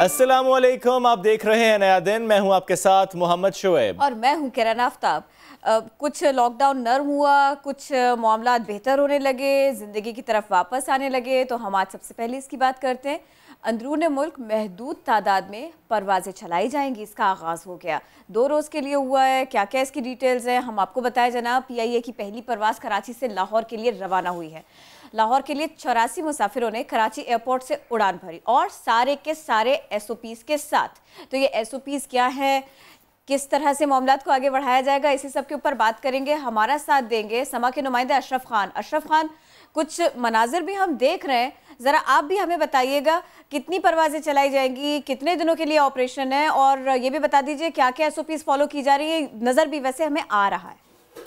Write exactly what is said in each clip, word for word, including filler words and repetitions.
अस्सलामुअलैकुम, आप देख रहे हैं नया दिन। मैं हूं आपके साथ मोहम्मद शुएब और मैं हूं किरण आफ्ताब। कुछ लॉकडाउन नर्म हुआ, कुछ मामला बेहतर होने लगे, ज़िंदगी की तरफ वापस आने लगे। तो हम आज सबसे पहले इसकी बात करते हैं। अंदरूने मुल्क महदूद तादाद में परवाज़ें चलाई जाएंगी, इसका आगाज़ हो गया। दो रोज़ के लिए हुआ है। क्या क्या इसकी डिटेल्स हैं हम आपको बताएं जनाब। पी आई ए की पहली परवाज़ कराची से लाहौर के लिए रवाना हुई है। लाहौर के लिए चौरासी मुसाफिरों ने कराची एयरपोर्ट से उड़ान भरी और सारे के सारे एस ओ पीज़ के साथ। तो ये एस ओ पीज़ क्या है, किस तरह से मामलात को आगे बढ़ाया जाएगा, इसी सब के ऊपर बात करेंगे। हमारा साथ देंगे समा के नुमाइंदे अशरफ खान। अशरफ खान, कुछ मनाजिर भी हम देख रहे हैं, ज़रा आप भी हमें बताइएगा कितनी परवाज़ें चलाई जाएंगी, कितने दिनों के लिए ऑपरेशन है, और ये भी बता दीजिए क्या क्या एस ओ पीज़ फॉलो की जा रही है। नज़र भी वैसे हमें आ रहा है।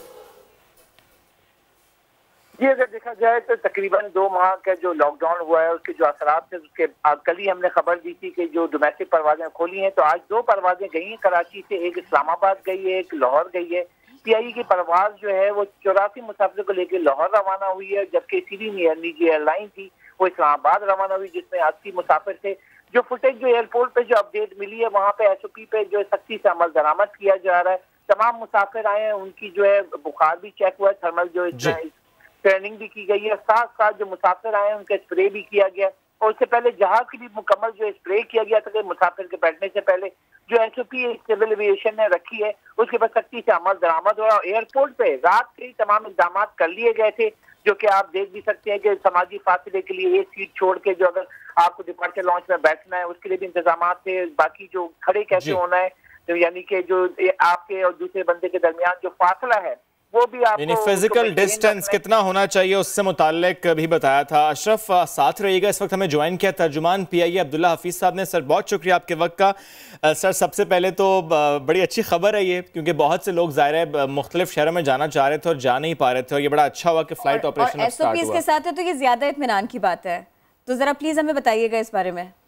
जी, अगर देखा जाए तो तकरीबन दो माह का जो लॉकडाउन हुआ है उसके जो असरात थे, उसके कल ही हमने खबर दी थी कि जो डोमेस्टिक परवाजें खोली हैं, तो आज दो परवाजें गई हैं कराची से। एक इस्लामाबाद गई है, एक लाहौर गई है। पी आई ए की परवाज जो है वो चौरासी मुसाफिर को लेकर लाहौर रवाना हुई है, जबकि सीधी निजी एयरलाइन थी वो इस्लामाबाद रवाना हुई, जिसमें अस्सी मुसाफिर थे। जो फुटेज जो एयरपोर्ट पे जो अपडेट मिली है, वहाँ पे एस ओ पी पे जो सख्ती से अमल दरामद किया जा रहा है। तमाम मुसाफिर आए हैं, उनकी जो है बुखार भी चेक हुआ है, थर्मल जो ट्रेनिंग भी की गई है। साथ साथ जो मुसाफिर आए हैं उनका स्प्रे भी किया गया, और उससे पहले जहाज की भी मुकम्मल जो स्प्रे किया गया था कि मुसाफिर के बैठने से पहले जो S O P civil aviation ने रखी है उसके बाद सख्ती से अमल दरामद हुआ। एयरपोर्ट पे रात के ही तमाम इकदाम कर लिए गए थे, जो कि आप देख भी सकते हैं कि समाजी फासले के लिए एक सीट छोड़ के जो अगर आपको डिपार्चर लॉन्च में बैठना है उसके लिए भी इंतजाम थे। बाकी जो खड़े कैसे होना है, तो यानी कि जो आपके और दूसरे बंदे के दरमियान जो फासला है वो भी आपको फिजिकल डिस्टेंस कितना होना चाहिए उससे मुताल्लिक भी बताया था। अशरफ साथ रहिएगा। इस वक्त हमें ज्वाइन किया तर्जुमान P I A Abdullah Hafeez साहब ने। सर बहुत शुक्रिया आपके वक्त का। सर सबसे पहले तो बड़ी अच्छी खबर है ये, क्योंकि बहुत से लोग ज़ाहिर है मुख्तलिफ शहरों में जाना चाह रहे थे और जा नहीं पा रहे थे, और ये बड़ा अच्छा हुआ कि flight operation S O Ps के साथ है, तो ये ज़्यादा इत्मीनान की बात है। तो ज़रा प्लीज़ हमें बताइएगा इस बारे में।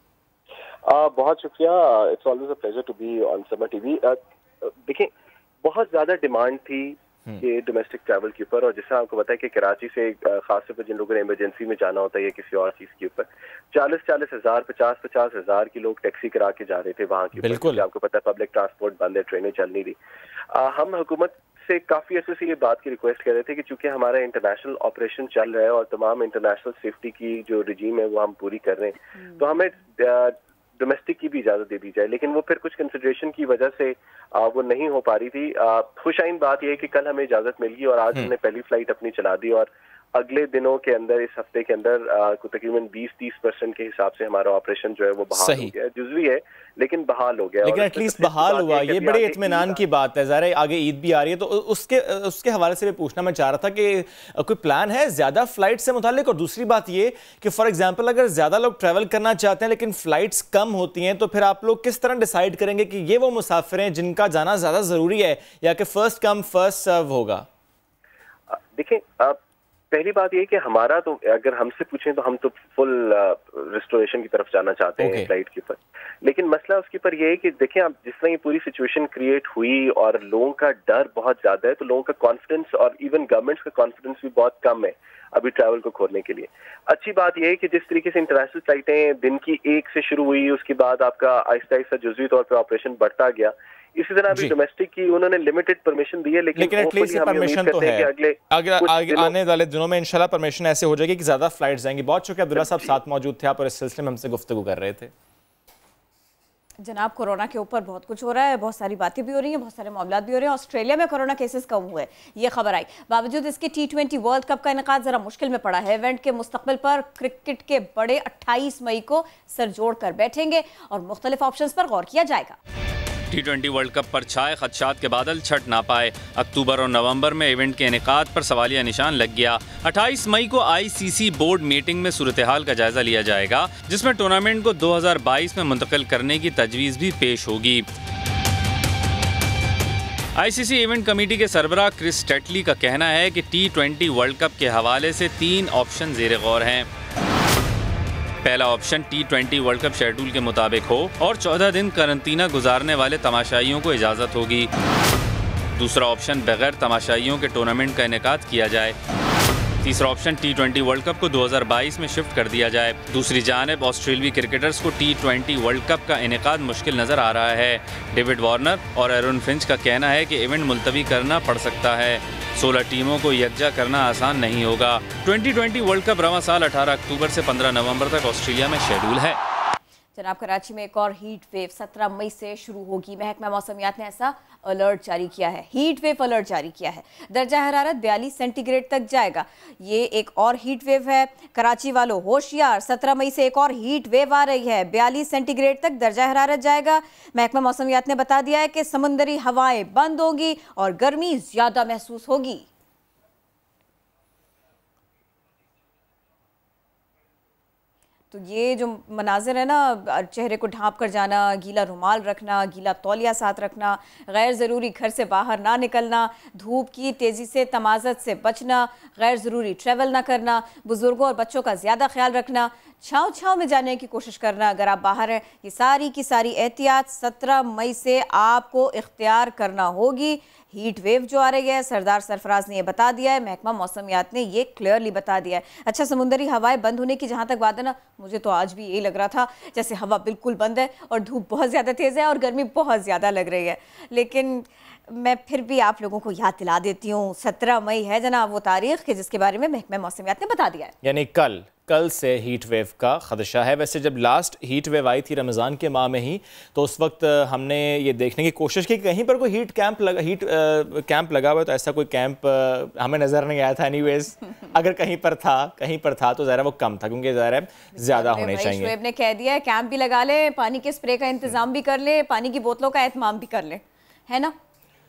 बहुत शुक्रिया। It's always a pleasure to be on Samaa TV. देखिए, बहुत ज़्यादा डिमांड थी कि डोमेस्टिक ट्रैवल के ऊपर, और जैसा आपको पता है कि कराची से खासतौर पर जिन लोगों ने इमरजेंसी में जाना होता है या किसी और चीज़ के ऊपर, चालीस चालीस हज़ार पचास पचास हज़ार की लोग टैक्सी करा के जा रहे थे वहाँ के ऊपर। आपको पता है पब्लिक ट्रांसपोर्ट बंद है, ट्रेनें चल नहीं रही। हम हुकूमत से काफ़ी अर्से से ये बात की रिक्वेस्ट कर रहे थे कि चूंकि हमारा इंटरनेशनल ऑपरेशन चल रहा है और तमाम इंटरनेशनल सेफ्टी की जो रिजीम है वो हम पूरी कर रहे हैं, तो हमें डोमेस्टिक की भी इजाजत दे दी जाए। लेकिन वो फिर कुछ कंसिडरेशन की वजह से आ, वो नहीं हो पा रही थी। खुशाइन बात यह है कि कल हमें इजाजत मिल गई और आज हमने पहली फ्लाइट अपनी चला दी, और अगले दिनों के अंदर, इस हफ्ते के अंदर तकरीबन बीस तीस परसेंट के हिसाब से हमारा ऑपरेशन जो है वो बहाल हो गया है। जुज़वी है लेकिन बहाल हो गया, लेकिन एटलीस्ट बहाल हुआ। ये बड़े इत्मीनान की बात है। ज़ाहिर आगे ईद भी आ रही है, तो उसके उसके हवाले से भी पूछना मैं चाह रहा था कि कोई प्लान है ज़्यादा फ्लाइट से मुतालिक। और दूसरी बात ये कि फॉर एग्जाम्पल अगर ज़्यादा लोग ट्रैवल करना चाहते हैं लेकिन फ़्लाइट्स कम होती हैं, तो फिर आप लोग किस तरह डिसाइड करेंगे कि ये वो मुसाफिर हैं जिनका जाना ज़्यादा ज़रूरी है, या कि फ़र्स्ट कम फर्स्ट सर्व होगा? देखिए, पहली बात ये कि हमारा तो, अगर हमसे पूछें तो हम तो फुल रिस्टोरेशन की तरफ जाना चाहते हैं फ्लाइट के ऊपर। लेकिन मसला उसके ऊपर ये है कि देखें, आप जिस तरह ये पूरी सिचुएशन क्रिएट हुई और लोगों का डर बहुत ज्यादा है, तो लोगों का कॉन्फिडेंस और इवन गवर्नमेंट्स का कॉन्फिडेंस भी बहुत कम है अभी ट्रैवल को खोलने के लिए। अच्छी बात यह है कि जिस तरीके से इंटरनेशनल फ्लाइटें दिन की एक से शुरू हुई, उसके बाद आपका आहिस्ता आहिस्ता जुज़वी तौर पर ऑपरेशन बढ़ता गया, इसी तरह अभी डोमेस्टिक की उन्होंने लिमिटेड परमिशन दी है। लेकिन लेकिन एटलीस्ट परमिशन तो है। अगले आगे आने वाले दिनों में इंशाल्लाह परमिशन ऐसे हो जाएगी कि ज्यादा फ्लाइट्स जाएंगी। बहुत शुक्रिया अब्दुल्ला साहब, साथ मौजूद थे आप और इस सिलसिले में हमसे गुफ्तगू कर रहे थे। जनाब, कोरोना के ऊपर बहुत कुछ हो रहा है, बहुत सारी बातें भी हो रही हैं, बहुत सारे मामला भी हो रहे हैं। ऑस्ट्रेलिया में कोरोना केसेस कम हुए, ये खबर आई। बावजूद इसके टी ट्वेंटी वर्ल्ड कप का इनेकाद जरा मुश्किल में पड़ा है। इवेंट के मुस्तकबिल पर क्रिकेट के बड़े अट्ठाईस मई को सर जोड़ कर बैठेंगे और मुख्तलिफ ऑप्शंस पर गौर किया जाएगा। टी ट्वेंटी वर्ल्ड कप पर छाए खदशात के बादल छट ना पाए। अक्टूबर और नवंबर में इवेंट के इनेकाद पर सवालिया निशान लग गया। अट्ठाईस मई को आई सी सी बोर्ड मीटिंग में सूरत हाल का जायजा लिया जाएगा, जिसमें टूर्नामेंट को दो हज़ार बाईस में मुंतकिल करने की तजवीज़ भी पेश होगी। आई सी सी इवेंट कमेटी के सरबराह क्रिस टेटली का कहना है कि टी ट्वेंटी वर्ल्ड कप के हवाले से तीन ऑप्शन ज़ेर गौर हैं। पहला option T twenty world cup schedule के मुताबिक हो और चौदह दिन करंतना गुजारने वाले तमाशाइयों को इजाज़त होगी। दूसरा ऑप्शन बगैर तमाशाइयों के टूर्नामेंट का इनेकाद किया जाए। तीसरा option T twenty world cup को दो हज़ार बाईस में शिफ्ट कर दिया जाए। दूसरी जानिब ऑस्ट्रेलियाई क्रिकेटर्स को टी ट्वेंटी वर्ल्ड कप का इनेकाद मुश्किल नज़र आ रहा है। डेविड वार्नर और एरन फिंच का कहना है कि इवेंट मुलतवी करना पड़ सकता है। सोलह टीमों को यकजा करना आसान नहीं होगा। ट्वेंटी ट्वेंटी वर्ल्ड कप रवां साल अठारह अक्टूबर से पंद्रह नवंबर तक ऑस्ट्रेलिया में शेड्यूल है। जनाब, कराची में एक और हीट वेव सत्रह मई से शुरू होगी। महकमा मौसमियात ने ऐसा अलर्ट जारी किया है, हीट वेव अलर्ट जारी किया है। दर्जा हरारत बयालीस सेंटीग्रेड तक जाएगा। ये एक और हीट वेव है। कराची वालों होशियार, सत्रह मई से एक और हीट वेव आ रही है। बयालीस सेंटीग्रेड तक दर्जा हरारत जाएगा। महकमा मौसमियात ने बता दिया है कि समंदरी हवाएं बंद होंगी और गर्मी ज्यादा महसूस होगी। तो ये जो मनाजिर है ना, चेहरे को ढांप कर जाना, गीला रुमाल रखना, गीला तौलिया साथ रखना, गैर ज़रूरी घर से बाहर ना निकलना, धूप की तेज़ी से तमाज़त से बचना, गैर ज़रूरी ट्रैवल ना करना, बुज़ुर्गों और बच्चों का ज़्यादा ख्याल रखना, छाँव छाँव में जाने की कोशिश करना अगर आप बाहर हैं। ये सारी की सारी एहतियात सत्रह मई से आपको इख्तियार करना होगी। हीट वेव जो आ रही है, सरदार सरफराज ने यह बता दिया है, महकमा मौसमियात ने ये क्लियरली बता दिया है। अच्छा, समुंदरी हवाएं बंद होने की जहाँ तक बात है ना, मुझे तो आज भी यही लग रहा था जैसे हवा बिल्कुल बंद है और धूप बहुत ज़्यादा तेज़ है और गर्मी बहुत ज़्यादा लग रही है। लेकिन मैं फिर भी आप लोगों को याद दिला देती हूँ, सत्रह मई है जनाब वो तारीख के जिसके बारे में महकमा मौसमियात ने बता दिया है। यानी कल कल से हीट वेव का खदशा है। वैसे जब लास्ट हीट वेव आई थी रमज़ान के माह में ही, तो उस वक्त हमने ये देखने की कोशिश की कि कहीं पर कोई हीट कैंप लगा हीट आ, कैंप लगा हुआ है, तो ऐसा कोई कैंप आ, हमें नज़र नहीं आया था। एनीवेज अगर कहीं पर था कहीं पर था तो ज़रा वो कम था, क्योंकि ज़रा ज़्यादा होने चाहिए। शोएब ने कह दिया है कैंप भी लगा ले, पानी के स्प्रे का इंतज़ाम भी कर ले, पानी की बोतलों का एहतमाम भी कर ले, है ना।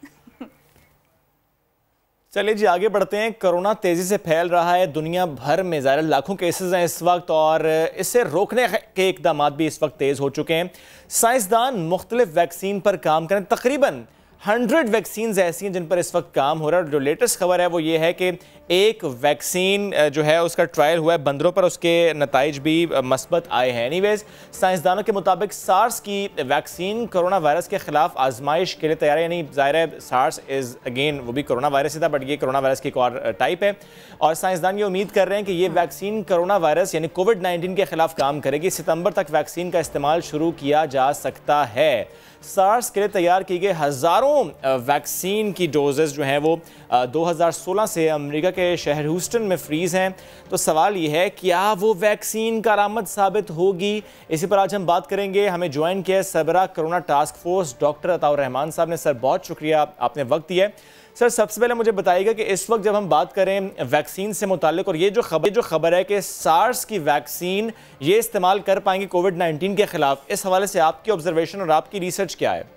चलिए जी, आगे बढ़ते हैं। कोरोना तेज़ी से फैल रहा है दुनिया भर में, ज़ाहिर लाखों केसेस हैं इस वक्त और इसे रोकने के इकदाम भी इस वक्त तेज़ हो चुके हैं। साइंसदान मुख्तलिफ वैक्सीन पर काम करें, तकरीबन हंड्रेड वैक्सीन ऐसी हैं जिन पर इस वक्त काम हो रहा है। और जो लेटेस्ट खबर है वो ये है कि एक वैक्सीन जो है उसका ट्रायल हुआ है बंदरों पर, उसके नताइज भी मस्बत आए हैं। एनीवेज, साइंसदानों के मुताबिक सार्स की वैक्सीन कोरोना वायरस के खिलाफ आजमाइश के लिए तैयार है। यानी ज़ाहिर है सार्स इज़ अगेन वो भी कोरोना वायरस ही था, बट ये कोरोना वायरस की एक और टाइप है। और साइंसदान ये उम्मीद कर रहे हैं कि ये वैक्सीन कोरोना वायरस यानी कोविड नाइन्टीन के खिलाफ काम करेगी। सितंबर तक वैक्सीन का इस्तेमाल शुरू किया जा सकता है। सार्स के लिए तैयार की गई हज़ारों वैक्सीन की डोजेज जो हैं वो दो हज़ार सोलह से अमेरिका के शहर ह्यूस्टन में फ्रीज़ हैं। तो सवाल ये है, क्या वो वैक्सीन कारआमद साबित होगी? इसी पर आज हम बात करेंगे। हमें ज्वाइन किया सरबराह corona task force doctor Ataur Rahman साहब ने। सर, बहुत शुक्रिया, आपने वक्त दिया है। सर, सबसे पहले मुझे बताइएगा कि इस वक्त जब हम बात करें वैक्सीन से मुताल्लिक, और ये जो खबर जो खबर है कि सार्स की वैक्सीन ये इस्तेमाल कर पाएंगे कोविड नाइन्टीन के खिलाफ, इस हवाले से आपकी ऑब्जर्वेशन और आपकी रिसर्च क्या है?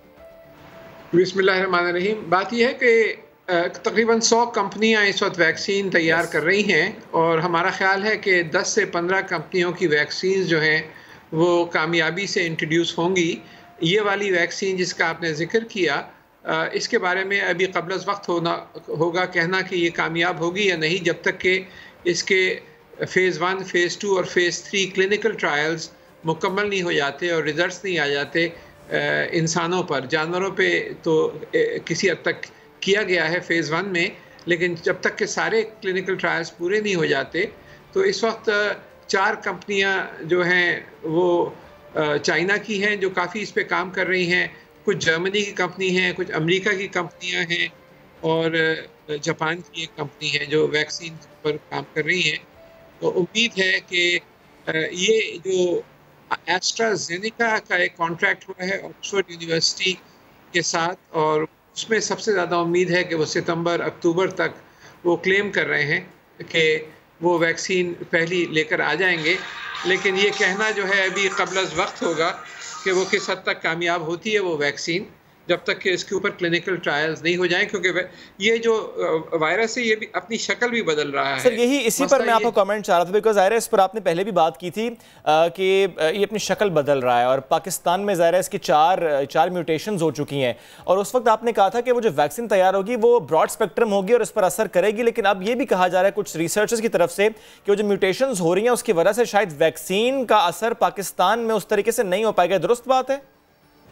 बिस्मिल्लाहिर्रहमानिर्रहीम। बात यह है कि तकरीबन सौ कंपनियां इस वक्त वैक्सीन तैयार कर रही हैं और हमारा ख्याल है कि दस से पंद्रह कंपनियों की वैक्सीन जो हैं वो कामयाबी से इंट्रोड्यूस होंगी। ये वाली वैक्सीन जिसका आपने जिक्र किया, इसके बारे में अभी क़ब्ल अज़ वक्त होना होगा कहना कि ये कामयाब होगी या नहीं, जब तक कि इसके फ़ेज़ वन, फ़ेज़ टू और फ़ेज़ थ्री क्लिनिकल ट्रायल्स मुकम्मल नहीं हो जाते और रिज़ल्ट्स नहीं आ जाते इंसानों पर। जानवरों पे तो किसी हद तक किया गया है फ़ेज़ वन में, लेकिन जब तक के सारे क्लिनिकल ट्रायल्स पूरे नहीं हो जाते, तो इस वक्त चार कंपनियां जो हैं वो चाइना की हैं जो काफ़ी इस पे काम कर रही हैं, कुछ जर्मनी की कंपनी हैं, कुछ अमेरिका की कंपनियां हैं और जापान की एक कंपनी है जो वैक्सीन पर काम कर रही हैं। तो उम्मीद है कि ये जो एस्ट्राजेनेका का एक कॉन्ट्रैक्ट हुआ है ऑक्सफोर्ड यूनिवर्सिटी के साथ, और उसमें सबसे ज़्यादा उम्मीद है कि वो सितंबर अक्टूबर तक वो क्लेम कर रहे हैं कि वो वैक्सीन पहली लेकर आ जाएंगे। लेकिन ये कहना जो है अभी क़ब्ल अज़ वक्त होगा कि वो किस हद तक कामयाब होती है वो वैक्सीन, जब तक कि इसके ऊपर क्लिनिकल ट्रायल्स नहीं हो जाएं, क्योंकि ये जो वायरस है ये भी अपनी शक्ल भी बदल रहा है। सर, यही इसी पर मैं आपको कमेंट चाह रहा था, बिकॉज ज़ाहिर है इस पर आपने पहले भी बात की थी कि ये अपनी शक्ल बदल रहा है और पाकिस्तान में ज़ाहिर है इसकी चार चार म्यूटेशंस हो चुकी हैं, और उस वक्त आपने कहा था कि वो जो वैक्सीन तैयार होगी वो ब्रॉड स्पेक्ट्रम होगी और इस पर असर करेगी। लेकिन अब ये भी कहा जा रहा है कुछ रिसर्चर्स की तरफ से कि वो जो म्यूटेशंस हो रही हैं उसकी वजह से शायद वैक्सीन का असर पाकिस्तान में उस तरीके से नहीं हो पाएगा। दुरुस्त बात है?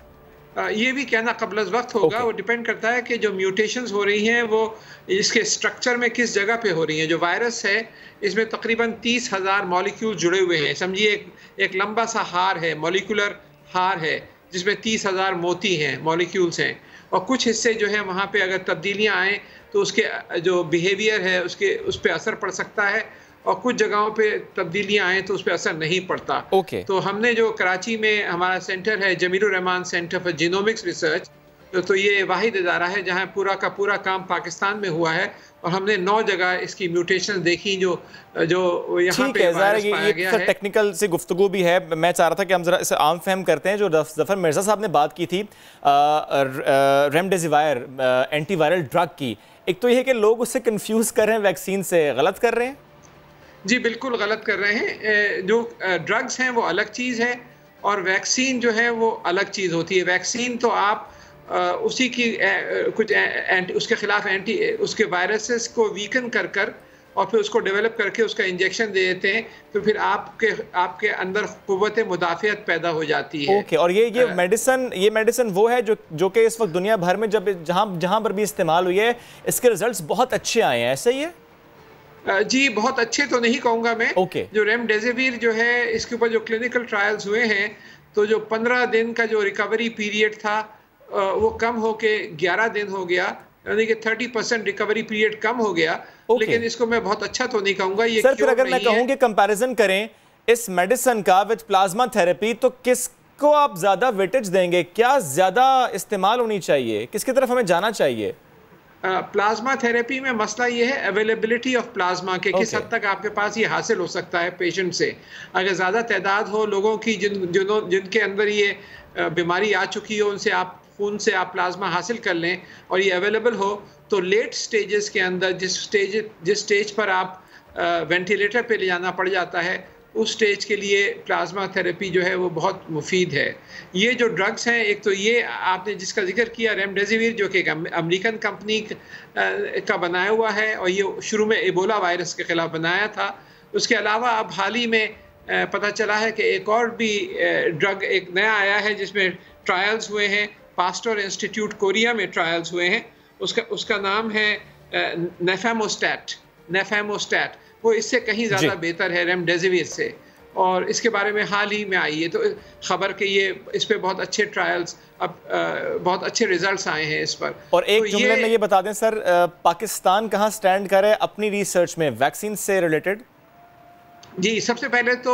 ये भी कहना कबल वक्त होगा। okay. वो डिपेंड करता है कि जो म्यूटेशंस हो रही हैं वो इसके स्ट्रक्चर में किस जगह पे हो रही हैं। जो वायरस है इसमें तकरीबन तीस हज़ार मॉलिक्यूल जुड़े हुए हैं। समझिए एक, एक लंबा सा हार है, मॉलिक्यूलर हार है, जिसमें तीस हज़ार मोती हैं, मॉलिक्यूल्स हैं, और कुछ हिस्से जो है वहाँ पे अगर तब्दीलियाँ आएँ तो उसके जो बिहेवियर है उसके उस पर असर पड़ सकता है, और कुछ जगहों पे तब्दीलियां आए तो उस पर असर नहीं पड़ता। okay. तो हमने जो कराची में हमारा सेंटर है Jamilur Rahman centre for genomics research, तो, तो ये वाहिद इदारा है जहां पूरा का पूरा काम पाकिस्तान में हुआ है, और हमने नौ जगह इसकी म्यूटेशन देखी जो जो यहाँ पे वायरस पाया गया है। टेक्निकल से गुफ्तगू भी है, मैं चाह रहा था कि हम जरा इसे आम फहम करते हैं। जो जफर मिर्जा साहब ने बात की थी रेमडेसिविर एंटीवायरल ड्रग की, एक तो ये है कि लोग उससे कंफ्यूज कर रहे हैं, वैक्सीन से गलत कर रहे हैं। जी बिल्कुल गलत कर रहे हैं। जो ड्रग्स हैं वो अलग चीज़ है और वैक्सीन जो है वो अलग चीज़ होती है। वैक्सीन तो आप उसी की कुछ एंटी उसके खिलाफ एंटी उसके वायरसेस को वीकन कर कर और फिर उसको डेवलप करके उसका इंजेक्शन दे देते हैं, तो फिर आपके आपके अंदर कुव्वत मुदाफ़ियत पैदा हो जाती है। ओके, और ये ये मेडिसिन ये मेडिसिन वो है जो जो कि इस वक्त दुनिया भर में जब जहाँ जहाँ पर भी इस्तेमाल हुई है इसके रिजल्ट्स बहुत अच्छे आए हैं, ऐसा ही है? जी बहुत अच्छे तो नहीं कहूँगा मैं। okay. जो रेमडेसिविर जो है इसके ऊपर जो क्लिनिकल ट्रायल्स हुए हैं, तो जो पंद्रह दिन का जो रिकवरी पीरियड था वो कम होके ग्यारह दिन हो गया, यानी कि तीस परसेंट रिकवरी पीरियड कम हो गया। okay. लेकिन इसको मैं बहुत अच्छा तो नहीं कहूँगा। ये सर फिर अगर मैं कहूँ कि कंपैरिजन करें इस मेडिसिन का विद प्लाज्मा थेरेपी, तो किसको आप ज़्यादा वेटेज देंगे? क्या ज़्यादा इस्तेमाल होनी चाहिए, किसकी तरफ हमें जाना चाहिए? प्लाज्मा थेरेपी में मसला ये है अवेलेबिलिटी ऑफ प्लाज्मा के, किस हद तक आपके पास ये हासिल हो सकता है पेशेंट से। अगर ज़्यादा तादाद हो लोगों की जिन जिन जिनके अंदर ये बीमारी आ चुकी हो, उनसे आप खून से आप प्लाज्मा हासिल कर लें और ये अवेलेबल हो, तो लेट स्टेजेस के अंदर जिस स्टेज जिस स्टेज पर आप वेंटिलेटर पे ले जाना पड़ जाता है, उस स्टेज के लिए प्लाज्मा थेरेपी जो है वो बहुत मुफीद है। ये जो ड्रग्स हैं, एक तो ये आपने जिसका जिक्र किया रेमडेसिविर, जो कि एक अमेरिकन कंपनी का बनाया हुआ है और ये शुरू में एबोला वायरस के खिलाफ बनाया था। उसके अलावा अब हाल ही में पता चला है कि एक और भी ड्रग एक नया आया है जिसमें ट्रायल्स हुए हैं, पास्टर इंस्टीट्यूट कोरिया में ट्रायल्स हुए हैं। उसका उसका नाम है नेफेमोस्टैट नेफेमोस्टैट वो इससे कहीं ज़्यादा बेहतर है रेमडेसिविर से, और इसके बारे में हाल ही में आई है तो खबर कि ये इस पे बहुत अच्छे ट्रायल्स अब आ, बहुत अच्छे रिजल्ट्स आए हैं इस पर। और एक तो जुमले में ये बता दें सर, पाकिस्तान कहाँ स्टैंड कर रहा है अपनी रिसर्च में वैक्सीन से रिलेटेड? जी सबसे पहले तो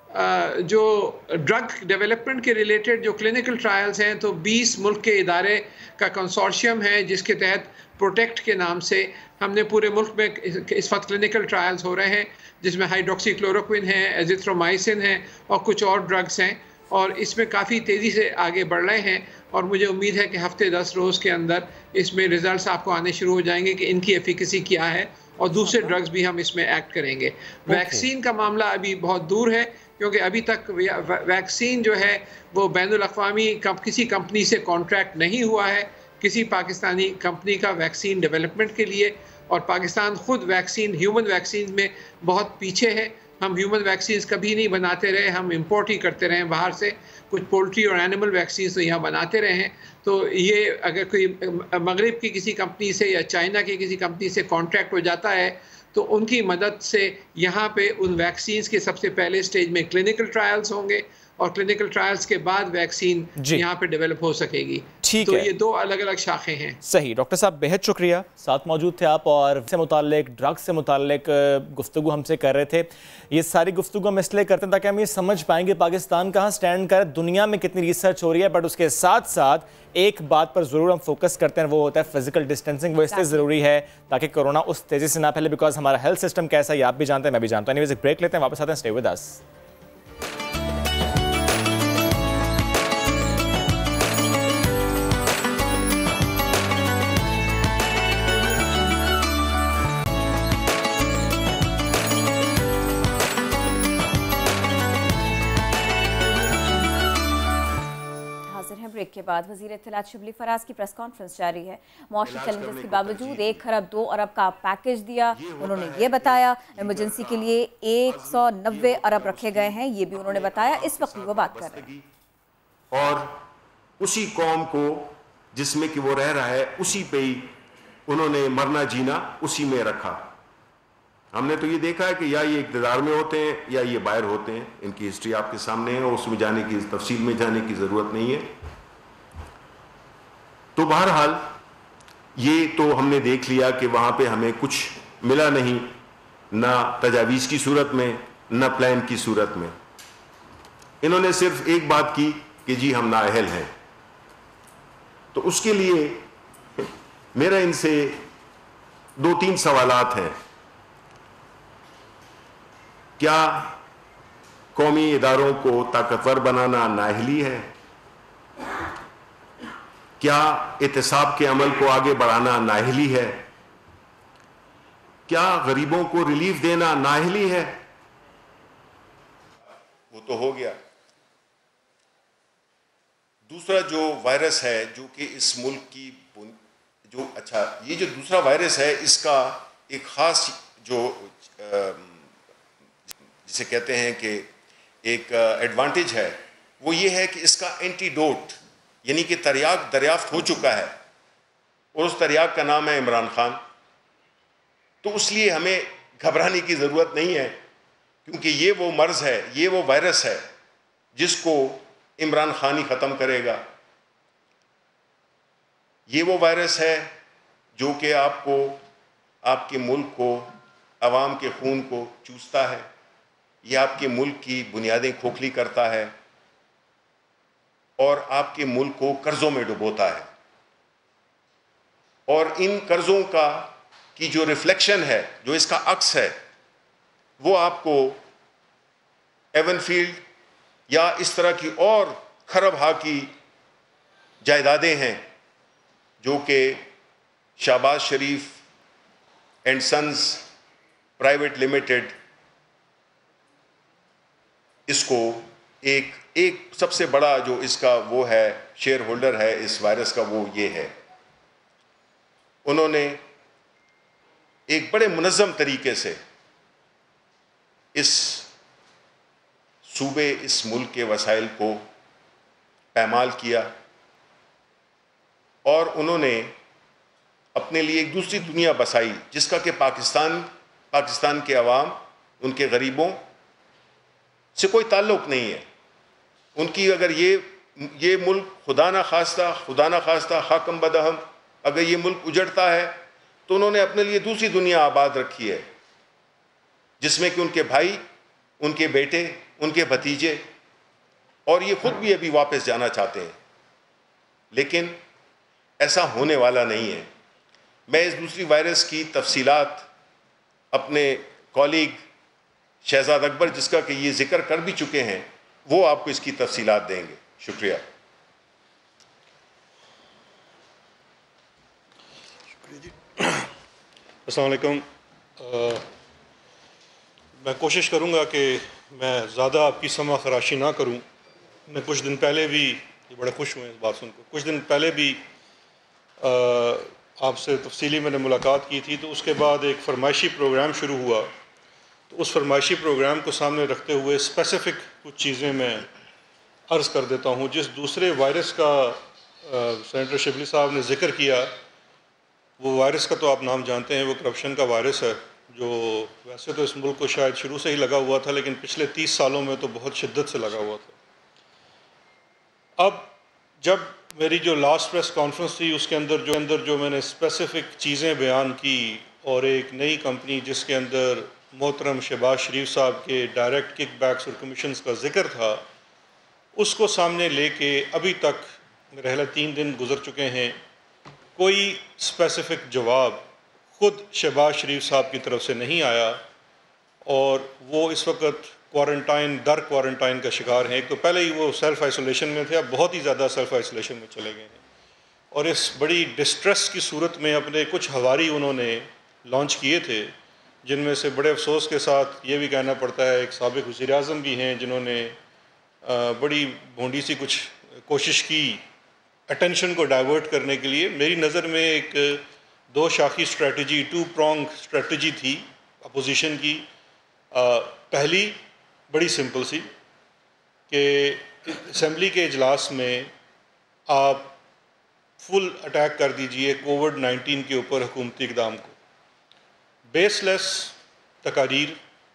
जो ड्रग डेवलपमेंट के रिलेटेड जो क्लिनिकल ट्रायल्स हैं, तो बीस मुल्क के इदारे का कंसोर्शियम है जिसके तहत प्रोटेक्ट के नाम से हमने पूरे मुल्क में इस वक्त क्लिनिकल ट्रायल्स हो रहे हैं, जिसमें हाइड्रोक्सीक्लोरोक्विन है, एजिथ्रोमाइसिन है और कुछ और ड्रग्स हैं, और इसमें काफ़ी तेज़ी से आगे बढ़ रहे हैं। और मुझे उम्मीद है कि हफ्ते दस रोज़ के अंदर इसमें रिजल्ट्स आपको आने शुरू हो जाएंगे कि इनकी एफिकेसी क्या है, और दूसरे ड्रग्स भी हम इसमें एक्ट करेंगे। वैक्सीन का मामला अभी बहुत दूर है, क्योंकि अभी तक वैक्सीन जो है वो बैनुल अक़वामी किसी कंपनी से कॉन्ट्रैक्ट नहीं हुआ है, किसी पाकिस्तानी कंपनी का वैक्सीन डेवलपमेंट के लिए, और पाकिस्तान खुद वैक्सीन ह्यूमन वैक्सीन में बहुत पीछे है। हम ह्यूमन वैक्सीन्स कभी नहीं बनाते रहे, हम इंपोर्ट ही करते रहे बाहर से। कुछ पोल्ट्री और एनिमल वैक्सीन्स तो यहाँ बनाते रहे हैं। तो ये अगर कोई मगरिब की किसी कंपनी से या चाइना की किसी कंपनी से कॉन्ट्रैक्ट हो जाता है, तो उनकी मदद से यहाँ पे उन वैक्सीन्स के सबसे पहले स्टेज में क्लिनिकल ट्रायल्स होंगे, और क्लिनिकल ट्रायल्स के बाद वैक्सीन यहाँ पे डेवलप हो सकेगी। ठीक तो है, ये दो अलग अलग शाखें हैं। सही। डॉक्टर साहब बेहद शुक्रिया, साथ मौजूद थे आप और से मुताल्लिक ड्रग्स से मुताल्लिक गुफ्तगू हमसे कर रहे थे। ये सारी गुफ्तगू हम इसलिए करते हैं ताकि हम ये समझ पाएंगे पाकिस्तान कहाँ स्टैंड कर, दुनिया में कितनी रिसर्च हो रही है, बट उसके साथ साथ एक बात पर ज़रूर हम फोकस करते हैं, वो होता है फिजिकल डिस्टेंसिंग। वो इसलिए ज़रूरी है ताकि कोरोना उस तेज़ी से ना फैले, बिकॉज हमारा हेल्थ सिस्टम कैसा है आप भी जानते हैं, मैं भी जानता हूँ। एनीवेज एक ब्रेक लेते हैं, वापस आते हैं, स्टे विद अस। ब्रेक के बाद वज़ीर इत्तलात शिबली फराज की प्रेस कॉन्फ्रेंस जारी है। मौसमी चैलेंजेस के बावजूद एक खरब दो अरब का पैकेज दिया। उन्होंने ये बताया इमरजेंसी के लिए एक सौ नब्बे अरब रखे गए हैं, ये भी उन्होंने बताया। इस वक्त वो बात कर रहे हैं। और उसी कौम को जिसमें कि वो रह रहा है उसी पे ही उन्होंने मरना जीना उसी में रखा। हमने तो ये देखा है कि या ये इक़्तिदार में होते हैं या ये बाहर होते हैं। इनकी हिस्ट्री आपके सामने है, उसमें जाने की तफसील में जाने की ज़रूरत नहीं है। तो बहरहाल ये तो हमने देख लिया कि वहाँ पे हमें कुछ मिला नहीं, ना तजावीज़ की सूरत में ना प्लान की सूरत में। इन्होंने सिर्फ एक बात की कि जी हम नाअहल हैं। तो उसके लिए मेरा इनसे दो तीन सवालात हैं। क्या कौमी इदारों को ताकतवर बनाना नाअहली है? क्या एहतसाब के अमल को आगे बढ़ाना नाअहली है? क्या गरीबों को रिलीफ देना नाअहली है? वो तो हो गया। दूसरा जो वायरस है जो कि इस मुल्क की जो अच्छा ये जो दूसरा वायरस है इसका एक ख़ास जो जिसे कहते हैं कि एक एडवांटेज है वो ये है कि इसका एंटीडोट यानी कि तरियाक दरियाफ्त हो चुका है और उस तरियाक का नाम है इमरान खान। तो इसलिए हमें घबराने की ज़रूरत नहीं है क्योंकि ये वो मर्ज़ है, ये वो वायरस है जिसको इमरान खान ही ख़त्म करेगा। ये वो वायरस है जो कि आपको आपके मुल्क को अवाम के खून को चूसता है, ये आपके मुल्क की बुनियादें खोखली करता है और आपके मुल्क को कर्ज़ों में डुबोता है। और इन कर्ज़ों का की जो रिफ्लेक्शन है, जो इसका अक्स है, वो आपको एवनफील्ड या इस तरह की और खरब हा की जायदादें हैं जो कि Shahbaz Sharif and sons private limited इसको एक एक सबसे बड़ा जो इसका वो है शेयर होल्डर है इस वायरस का, वो ये है। उन्होंने एक बड़े मुनज़्ज़म तरीके से इस सूबे इस मुल्क के वसाइल को पैमाल किया और उन्होंने अपने लिए एक दूसरी दुनिया बसाई जिसका कि पाकिस्तान पाकिस्तान के अवाम उनके गरीबों से कोई ताल्लुक़ नहीं है। उनकी अगर ये ये मुल्क खुदा ना खास्ता खुदा ना खास्ता हाकम बदहम अगर ये मुल्क उजड़ता है तो उन्होंने अपने लिए दूसरी दुनिया आबाद रखी है जिसमें कि उनके भाई, उनके बेटे, उनके भतीजे और ये खुद भी अभी वापस जाना चाहते हैं, लेकिन ऐसा होने वाला नहीं है। मैं इस दूसरी वायरस की तफसीलात अपने कॉलीग शहजाद अकबर जिसका कि ये जिक्र कर भी चुके हैं वो आपको इसकी तफसीलात देंगे। शुक्रिया। अस्सलाम वालेकुम। मैं कोशिश करूंगा कि मैं ज़्यादा आपकी समा खराशी ना करूं। मैं कुछ दिन पहले भी, ये बड़े खुश हुए इस बात सुनकर, कुछ दिन पहले भी आपसे तफसीली मैंने मुलाकात की थी। तो उसके बाद एक फरमाइशी प्रोग्राम शुरू हुआ, तो उस फरमाइशी प्रोग्राम को सामने रखते हुए स्पेसिफ़िक कुछ चीज़ें मैं अर्ज़ कर देता हूँ। जिस दूसरे वायरस का सेनेटर शिबली साहब ने ज़िक्र किया, वो वायरस का तो आप नाम जानते हैं, वो करप्शन का वायरस है जो वैसे तो इस मुल्क को शायद शुरू से ही लगा हुआ था, लेकिन पिछले तीस सालों में तो बहुत शिद्दत से लगा हुआ था। अब जब मेरी जो लास्ट प्रेस कॉन्फ्रेंस थी उसके अंदर जो अंदर जो मैंने स्पेसिफ़िक चीज़ें बयान की और एक नई कंपनी जिसके अंदर मोहतरम शहबाज शरीफ साहब के डायरेक्ट किकबैक्स और कमीशंस का जिक्र था, उसको सामने लेके अभी तक मेरे ख्याल तीन दिन गुजर चुके हैं, कोई स्पेसिफ़िक जवाब ख़ुद शहबाज शरीफ साहब की तरफ से नहीं आया और वो इस वक्त क्वारंटाइन दर क्वारंटाइन का शिकार हैं। एक तो पहले ही वो सेल्फ़ आइसोलेशन में थे, अब बहुत ही ज़्यादा सेल्फ़ आइसोलेशन में चले गए हैं और इस बड़ी डिस्ट्रेस की सूरत में अपने कुछ हवारी उन्होंने लॉन्च किए थे, जिनमें से बड़े अफसोस के साथ ये भी कहना पड़ता है एक साबिक़ वज़ीर आज़म भी हैं जिन्होंने बड़ी भोंडी सी कुछ कोशिश की अटेंशन को डाइवर्ट करने के लिए। मेरी नज़र में एक दो शाखी स्ट्रेटजी, टू प्रोंग स्ट्रेटजी थी अपोजिशन की। आ, पहली बड़ी सिंपल सी कि असम्बली के इजलास में आप फुल अटैक कर दीजिए कोविड नाइन्टीन के ऊपर हुकूमती इक़दाम को। बेसलेस तकारीर,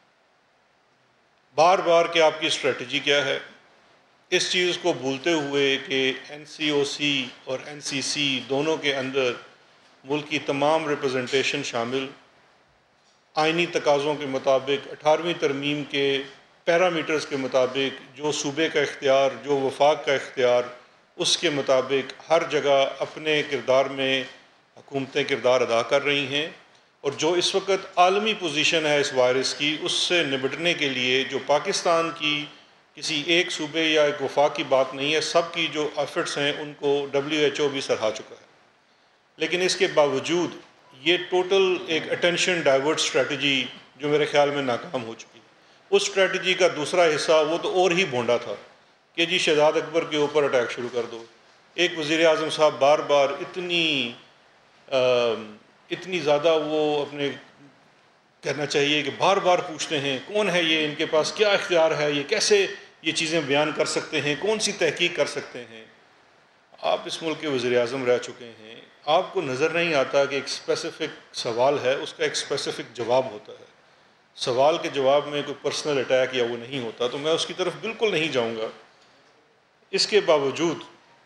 बार बार कि आपकी स्ट्रेटजी क्या है, इस चीज़ को भूलते हुए कि एन सी ओ सी और एन सी सी दोनों के अंदर मुल्क की तमाम रिप्रेजेंटेशन शामिल, आइनी तकाज़ों के मुताबिक अठारहवीं तरमीम के पैरामीटर्स के मुताबिक जो सूबे का इख्तियार, जो वफाक का इख्तियार, उसके मुताबिक हर जगह अपने किरदार में हुकूमतें किरदार अदा कर रही हैं। और जो इस वक्त आलमी पोजीशन है इस वायरस की, उससे निपटने के लिए जो पाकिस्तान की किसी एक सूबे या एक वफाक की बात नहीं है, सब की जो एफर्ट्स हैं उनको डब्ल्यू एच ओ भी सराहा चुका है। लेकिन इसके बावजूद ये टोटल एक अटेंशन डाइवर्ट स्ट्रेटजी जो मेरे ख्याल में नाकाम हो चुकी है। उस स्ट्रेटजी का दूसरा हिस्सा वो तो और ही भोंडा था कि जी शहजाद अकबर के ऊपर अटैक शुरू कर दो। एक वज़ीर आज़म साहब बार बार इतनी आ, इतनी ज़्यादा वो अपने कहना चाहिए कि बार बार पूछते हैं कौन है ये, इनके पास क्या इख्तियार है, ये कैसे ये चीज़ें बयान कर सकते हैं, कौन सी तहकीक कर सकते हैं। आप इस मुल्क के वज़ीर आज़म रह चुके हैं, आपको नज़र नहीं आता कि एक स्पेसिफ़िक सवाल है, उसका एक स्पेसिफ़िक जवाब होता है। सवाल के जवाब में कोई पर्सनल अटैक या वो नहीं होता, तो मैं उसकी तरफ बिल्कुल नहीं जाऊँगा। इसके बावजूद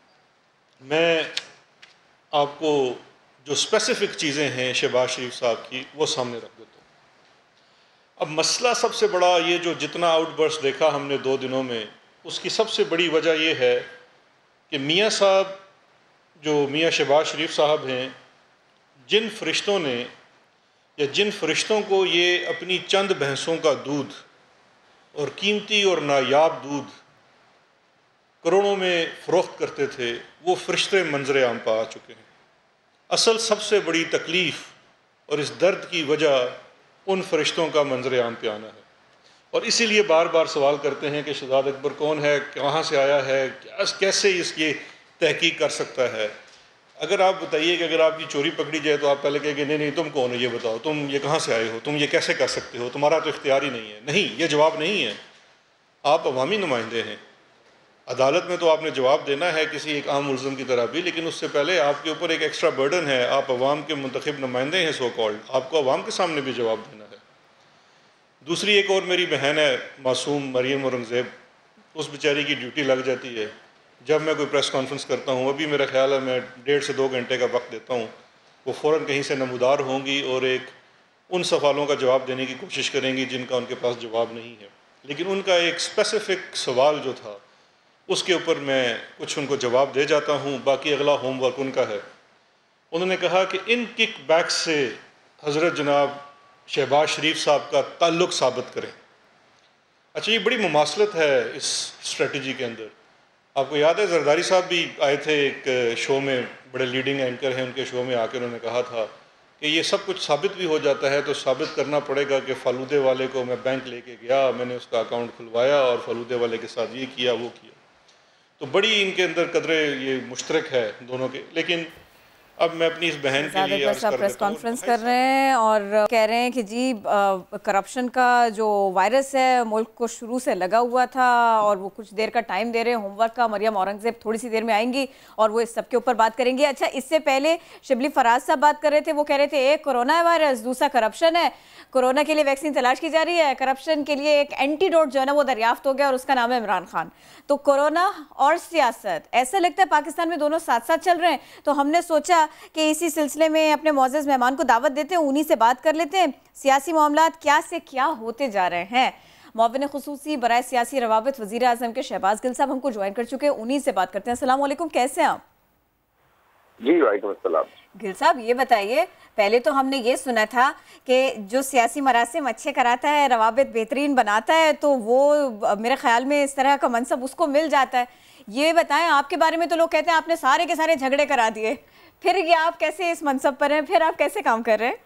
मैं आपको जो स्पेसिफ़िक चीज़ें हैं शहबाज शरीफ साहब की वो सामने रख देता हूँ। अब मसला सबसे बड़ा ये जो जितना आउटबर्स्ट देखा हमने दो दिनों में, उसकी सबसे बड़ी वजह ये है कि मियाँ साहब जो मियाँ शहबाज शरीफ साहब हैं, जिन फरिश्तों ने या जिन फरिश्तों को ये अपनी चंद भैंसों का दूध और कीमती और नायाब दूध करोड़ों में फ़रोख्त करते थे, वो फरिश्ते मंजर आम पर आ चुके हैं। असल सबसे बड़ी तकलीफ़ और इस दर्द की वजह उन फरिश्तों का मंजर आम पे आना है। और इसीलिए बार बार सवाल करते हैं कि शहजाद अकबर कौन है, कहाँ से आया है, कैसे इसकी तहकीक कर सकता है। अगर आप बताइए कि अगर आपकी चोरी पकड़ी जाए तो आप पहले कहेंगे नहीं नहीं तुम कौन हो, ये बताओ, तुम ये कहाँ से आए हो, तुम ये कैसे कर सकते हो, तुम्हारा तो इख्तियार ही नहीं है। नहीं, ये जवाब नहीं है। आप अवामी नुमाइंदे हैं, अदालत में तो आपने जवाब देना है किसी एक आम मुल्ज़िम की तरह भी, लेकिन उससे पहले आपके ऊपर एक एक्स्ट्रा बर्डन है। आप अवाम के मुंतखब नुमाइंदे हैं सो कॉल्ड, आपको अवाम के सामने भी जवाब देना है। दूसरी एक और मेरी बहन है मासूम मरियम औरंगज़ेब, उस बेचारी की ड्यूटी लग जाती है जब मैं कोई प्रेस कॉन्फ्रेंस करता हूँ। अभी मेरा ख्याल है मैं डेढ़ से दो घंटे का वक्त देता हूँ, वो फ़ौरन कहीं से नमूदार होंगी और एक उन सवालों का जवाब देने की कोशिश करेंगी जिनका उनके पास जवाब नहीं है। लेकिन उनका एक स्पेसिफ़िक सवाल जो था उसके ऊपर मैं कुछ उनको जवाब दे जाता हूँ, बाकी अगला होमवर्क उनका है। उन्होंने कहा कि इन किक बैक से हज़रत जनाब शहबाज शरीफ साहब का ताल्लुक़ साबित करें। अच्छा, ये बड़ी मुमासलत है इस स्ट्रेटजी के अंदर। आपको याद है जरदारी साहब भी आए थे एक शो में, बड़े लीडिंग एंकर हैं, उनके शो में आकर उन्होंने कहा था कि ये सब कुछ साबित भी हो जाता है तो साबित करना पड़ेगा कि फ़ालूदे वाले को मैं बैंक लेके गया, मैंने उसका अकाउंट खुलवाया और फ़ालूदे वाले के साथ ये किया वो किया। तो बड़ी इनके अंदर कदरे ये मुश्तरक है दोनों के। लेकिन अब मैं अपनी इस बहन के लिए अर्ज़ कर प्रेस कॉन्फ्रेंस कर रहे हैं और कह रहे हैं कि जी करप्शन का जो वायरस है मुल्क को शुरू से लगा हुआ था और वो कुछ देर का टाइम दे रहे हैं होमवर्क का। मरियम औरंगज़ेब थोड़ी सी देर में आएंगी और वो इस सब के ऊपर बात करेंगी। अच्छा, इससे पहले शिबली फराज साहब बात कर रहे थे, वो कह रहे थे एक कोरोना वायरस, दूसरा करप्शन है, कोरोना के लिए वैक्सीन तलाश की जा रही है, करप्शन के लिए एक एंटीडोट जो है ना वो दरियाफ्त हो गया और उसका नाम है इमरान खान। तो कोरोना और सियासत, ऐसा लगता है पाकिस्तान में दोनों साथ साथ चल रहे हैं। तो हमने सोचा कि इसी सिलसिले में अपने मौजूद मेहमान को दावत देते हैं, उन्हीं से बात कर लेते हैं सियासी मामलात क्या से क्या होते जा रहे हैं। मुअव्विन खुसूसी बराए सियासी रवाबित वज़ीर आज़म के शहबाज गिल साहब हमको ज्वाइन कर चुके हैं, उन्हीं से बात करते हैं। अस्सलाम वालेकुम, कैसे हैं आप? जी वालेकुम अस्सलाम। गिल साहब ये बताइए, पहले तो हमने ये सुना था कि जो सियासी मरासिम अच्छे कराता है, रवाबित बेहतरीन बनाता है, तो वो मेरे ख्याल में इस तरह का मनसब उसको मिल जाता है। ये बताएं, आपके बारे में तो लोग कहते हैं आपने सारे के सारे झगड़े करा दिए, फिर ये आप कैसे इस मनसब पर हैं, फिर आप कैसे काम कर रहे हैं?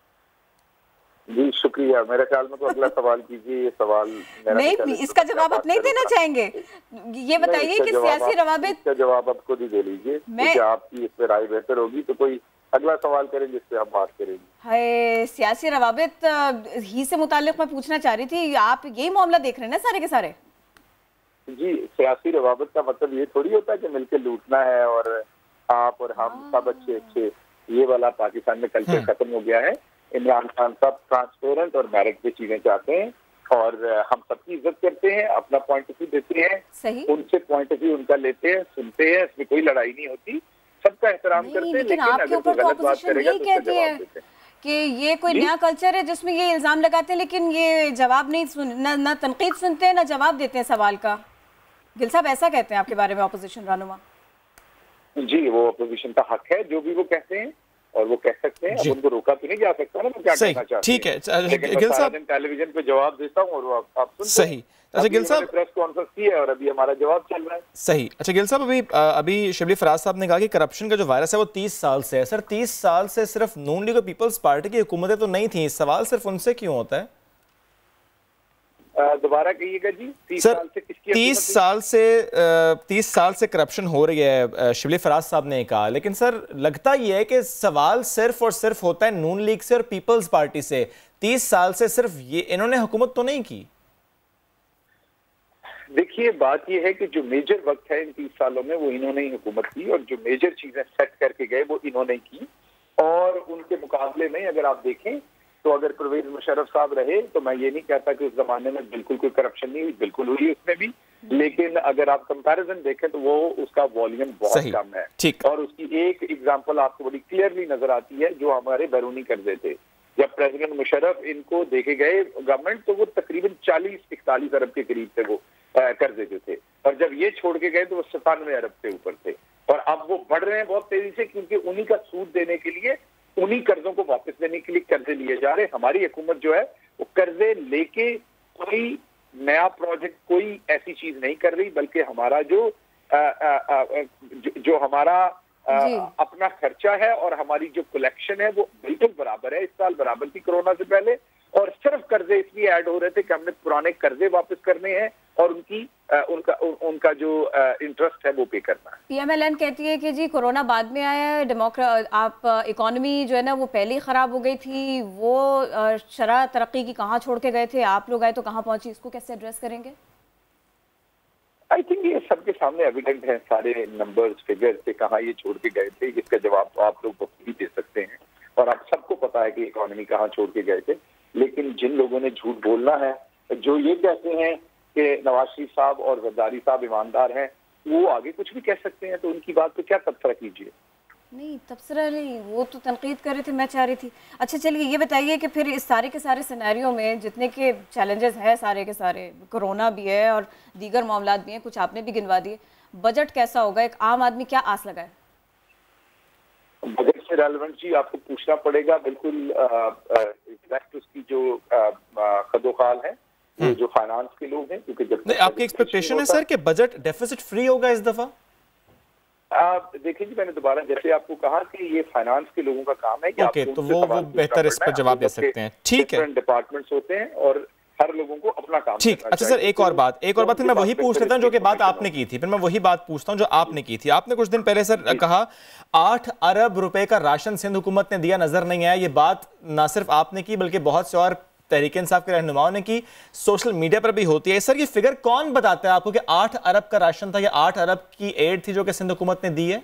जी शुक्रिया। मेरे ख्याल में तो अगला सवाल कीजिए। ये सवाल नहीं, इसका जवाब आप नहीं देना चाहेंगे? ये बताइए कि सियासी रवाबित का जवाब आप खुद ही दे लीजिए। मैं आपकी इस पर राय बेहतर होगी तो कोई अगला सवाल करें जिस पे हम बात करेंगे। है सियासी रवाबित ही से मुताल्लिक मैं पूछना चाह रही थी, आप यही मामला देख रहे हैं ना सारे के सारे? जी, सियासी रवाबत का मतलब ये थोड़ी होता है कि मिलकर लूटना है और आप और हम सब अच्छे अच्छे, ये वाला पाकिस्तान में कल्चर खत्म हो गया है। इमरान खान साहब ट्रांसपेरेंट और मेरिट पे चीजें चाहते हैं और हम सबकी इज्जत करते हैं, अपना पॉइंट ऑफ व्यू देते हैं, सही। उनसे पॉइंट ऑफ व्यू उनका लेते हैं, सुनते हैं, इसमें कोई लड़ाई नहीं होती, सबका एहतराम करते हैं। लेकिन लेकिन आपके अगर कोई ऊपर तो गलत बात ऑपोजिशन करेगा यही तो उसका कहती है जवाब देते हैं कि ये कोई नया कल्चर है जिसमें ये इल्जाम लगाते हैं लेकिन ये जवाब नहीं सुन, न, न तनकीद सुनते हैं, न जवाब देते हैं सवाल का। गिल साहब ऐसा कहते हैं आपके बारे में ऑपोजिशन रहनुमा? जी, वो अपोजिशन का हक है जो भी वो कहते हैं और वो कह सकते हैं, अब उनको रोका तो नहीं जा सकता ना, मैं क्या कहना चाहता हूं। ठीक है, लेकिन गिल साहब टेलीविजन पे जवाब देता हूं और वो आप सुनते हैं। सही। अच्छा गिल साहब, प्रेस कॉन्फ्रेंस की है और अभी हमारा जवाब चल रहा है। सही। अच्छा गिल साहब, अभी अभी शिबली फराज साहब ने कहा कि करप्शन का जो वायरस है वो तीस साल से है। सर तीस साल से सिर्फ नून लीग और पीपल्स पार्टी की हुकूमतें तो नहीं थी, सवाल सिर्फ उनसे क्यों होता है? दोबारा कहिएगा जी। तीस सर, साल से किसकी तीस साल से तीस साल से करप्शन हो रही है, शिबली फराज साहब ने कहा, लेकिन सर लगता ये है कि सवाल सिर्फ और सिर्फ होता है नून लीग से और पीपल्स पार्टी से। तीस साल से सिर्फ ये इन्होंने हुकूमत तो नहीं की। देखिए, बात यह है कि जो मेजर वक्त है इन तीस सालों में वो इन्होंने ही हुकूमत की और जो मेजर चीजें सेट करके गए वो इन्होंने की। और उनके मुकाबले में अगर आप देखें तो अगर परवेज मुशर्रफ साहब रहे तो मैं ये नहीं कहता कि उस जमाने में बिल्कुल कोई करप्शन नहीं हुई, बिल्कुल हुई उसमें भी, लेकिन अगर आप कंपैरिजन देखें तो वो उसका वॉल्यूम बहुत कम है। और उसकी एक एग्जांपल आपको बड़ी क्लियरली नजर आती है, जो हमारे बैरूनी कर्जे थे। जब प्रेसिडेंट मुशर्रफ इनको देके गए गवर्नमेंट तो वो तकरीबन चालीस इकतालीस अरब के करीब थे वो कर्जे जो थे, और जब ये छोड़ के गए तो वो सतानवे अरब से ऊपर थे। और अब वो बढ़ रहे हैं बहुत तेजी से, क्योंकि उन्हीं का सूद देने के लिए, उन्हीं कर्जों को वापस देने के लिए कर्जे लिए जा रहे हैं। हमारी हुकूमत जो है वो कर्जे लेके कोई नया प्रोजेक्ट, कोई ऐसी चीज नहीं कर रही, बल्कि हमारा जो आ, आ, आ, जो, जो हमारा आ, अपना खर्चा है और हमारी जो कलेक्शन है वो बिल्कुल बराबर है, इस साल बराबर थी कोरोना से पहले। और सिर्फ कर्जे इसलिए ऐड हो रहे थे कि हमने पुराने कर्जे वापस करने हैं और उनकी आ, उनका उ, उनका जो इंटरेस्ट है वो पे करना है। पीएमएलएन कहती है कि जी कोरोना बाद में आया है, डेमोक्रा आप इकोनॉमी जो है ना वो पहले ही खराब हो गई थी, वो शरह तरक्की की कहाँ छोड़ के गए थे, आप लोग आए तो कहाँ पहुंची, इसको कैसे एड्रेस करेंगे? आई थिंक ये सबके सामने एविडेंट है, सारे नंबर्स फिगर्स से कहाँ ये छोड़ के गए थे, इसका जवाब तो आप लोग बहुत ही दे सकते हैं और आप सबको पता है कि इकोनॉमी कहाँ छोड़ के गए थे। लेकिन जिन लोगों ने झूठ बोलना है, जो ये कहते हैं कि नवाज शरीफ साहब और जरदारी साहब ईमानदार हैं, वो आगे कुछ भी कह सकते हैं, तो उनकी बात को क्या तबसरा कीजिए। नहीं तबसरा नहीं, वो तो तनकीद कर रहे थे, मैं चाह रही थी। अच्छा चलिए ये बताइए कि फिर इस सारे के सारे सिनेरियो में जितने के चैलेंजेस हैं, सारे के सारे, कोरोना भी है और दीगर मामला भी हैं, कुछ आपने भी गिनवा दिए, बजट कैसा होगा, एक आम आदमी क्या आस लगाए? बजट से रेलेवेंट जी आपको पूछना पड़ेगा, बिल्कुल एग्जैक्ट उसकी जो कदोखाल है वो जो फाइनेंस के लोग हैं, क्योंकि जब आपकी एक्सपेक्टेशन है सर कि बजट डेफिसिट फ्री होगा इस दफा? आप देखिए जी, मैंने दोबारा जैसे आपको कहा कि ये फाइनेंस के लोगों का काम है कि ओके, तो वो वो बेहतर इस पर जवाब दे सकते हैं। ठीक है, डिपार्टमेंट्स होते हैं और हर लोगों को अपना काम ठीक। अच्छा सर, एक और बात एक और बात फिर मैं वही पूछ लेता हूँ जो कि बात आपने की थी, फिर मैं वही बात पूछता हूँ जो आपने की थी। आपने कुछ दिन पहले सर कहा आठ अरब रुपए का राशन सिंध हुकूमत ने दिया, नजर नहीं आया। ये बात ना सिर्फ आपने की बल्कि बहुत से और तहरीक इंसाफ के रहनुमाओं ने की, सोशल मीडिया पर भी होती है। सर ये फिगर कौन बताता है आपको कि आठ अरब का राशन था या आठ अरब की एड थी जो कि सिंध हुकूमत ने दी है?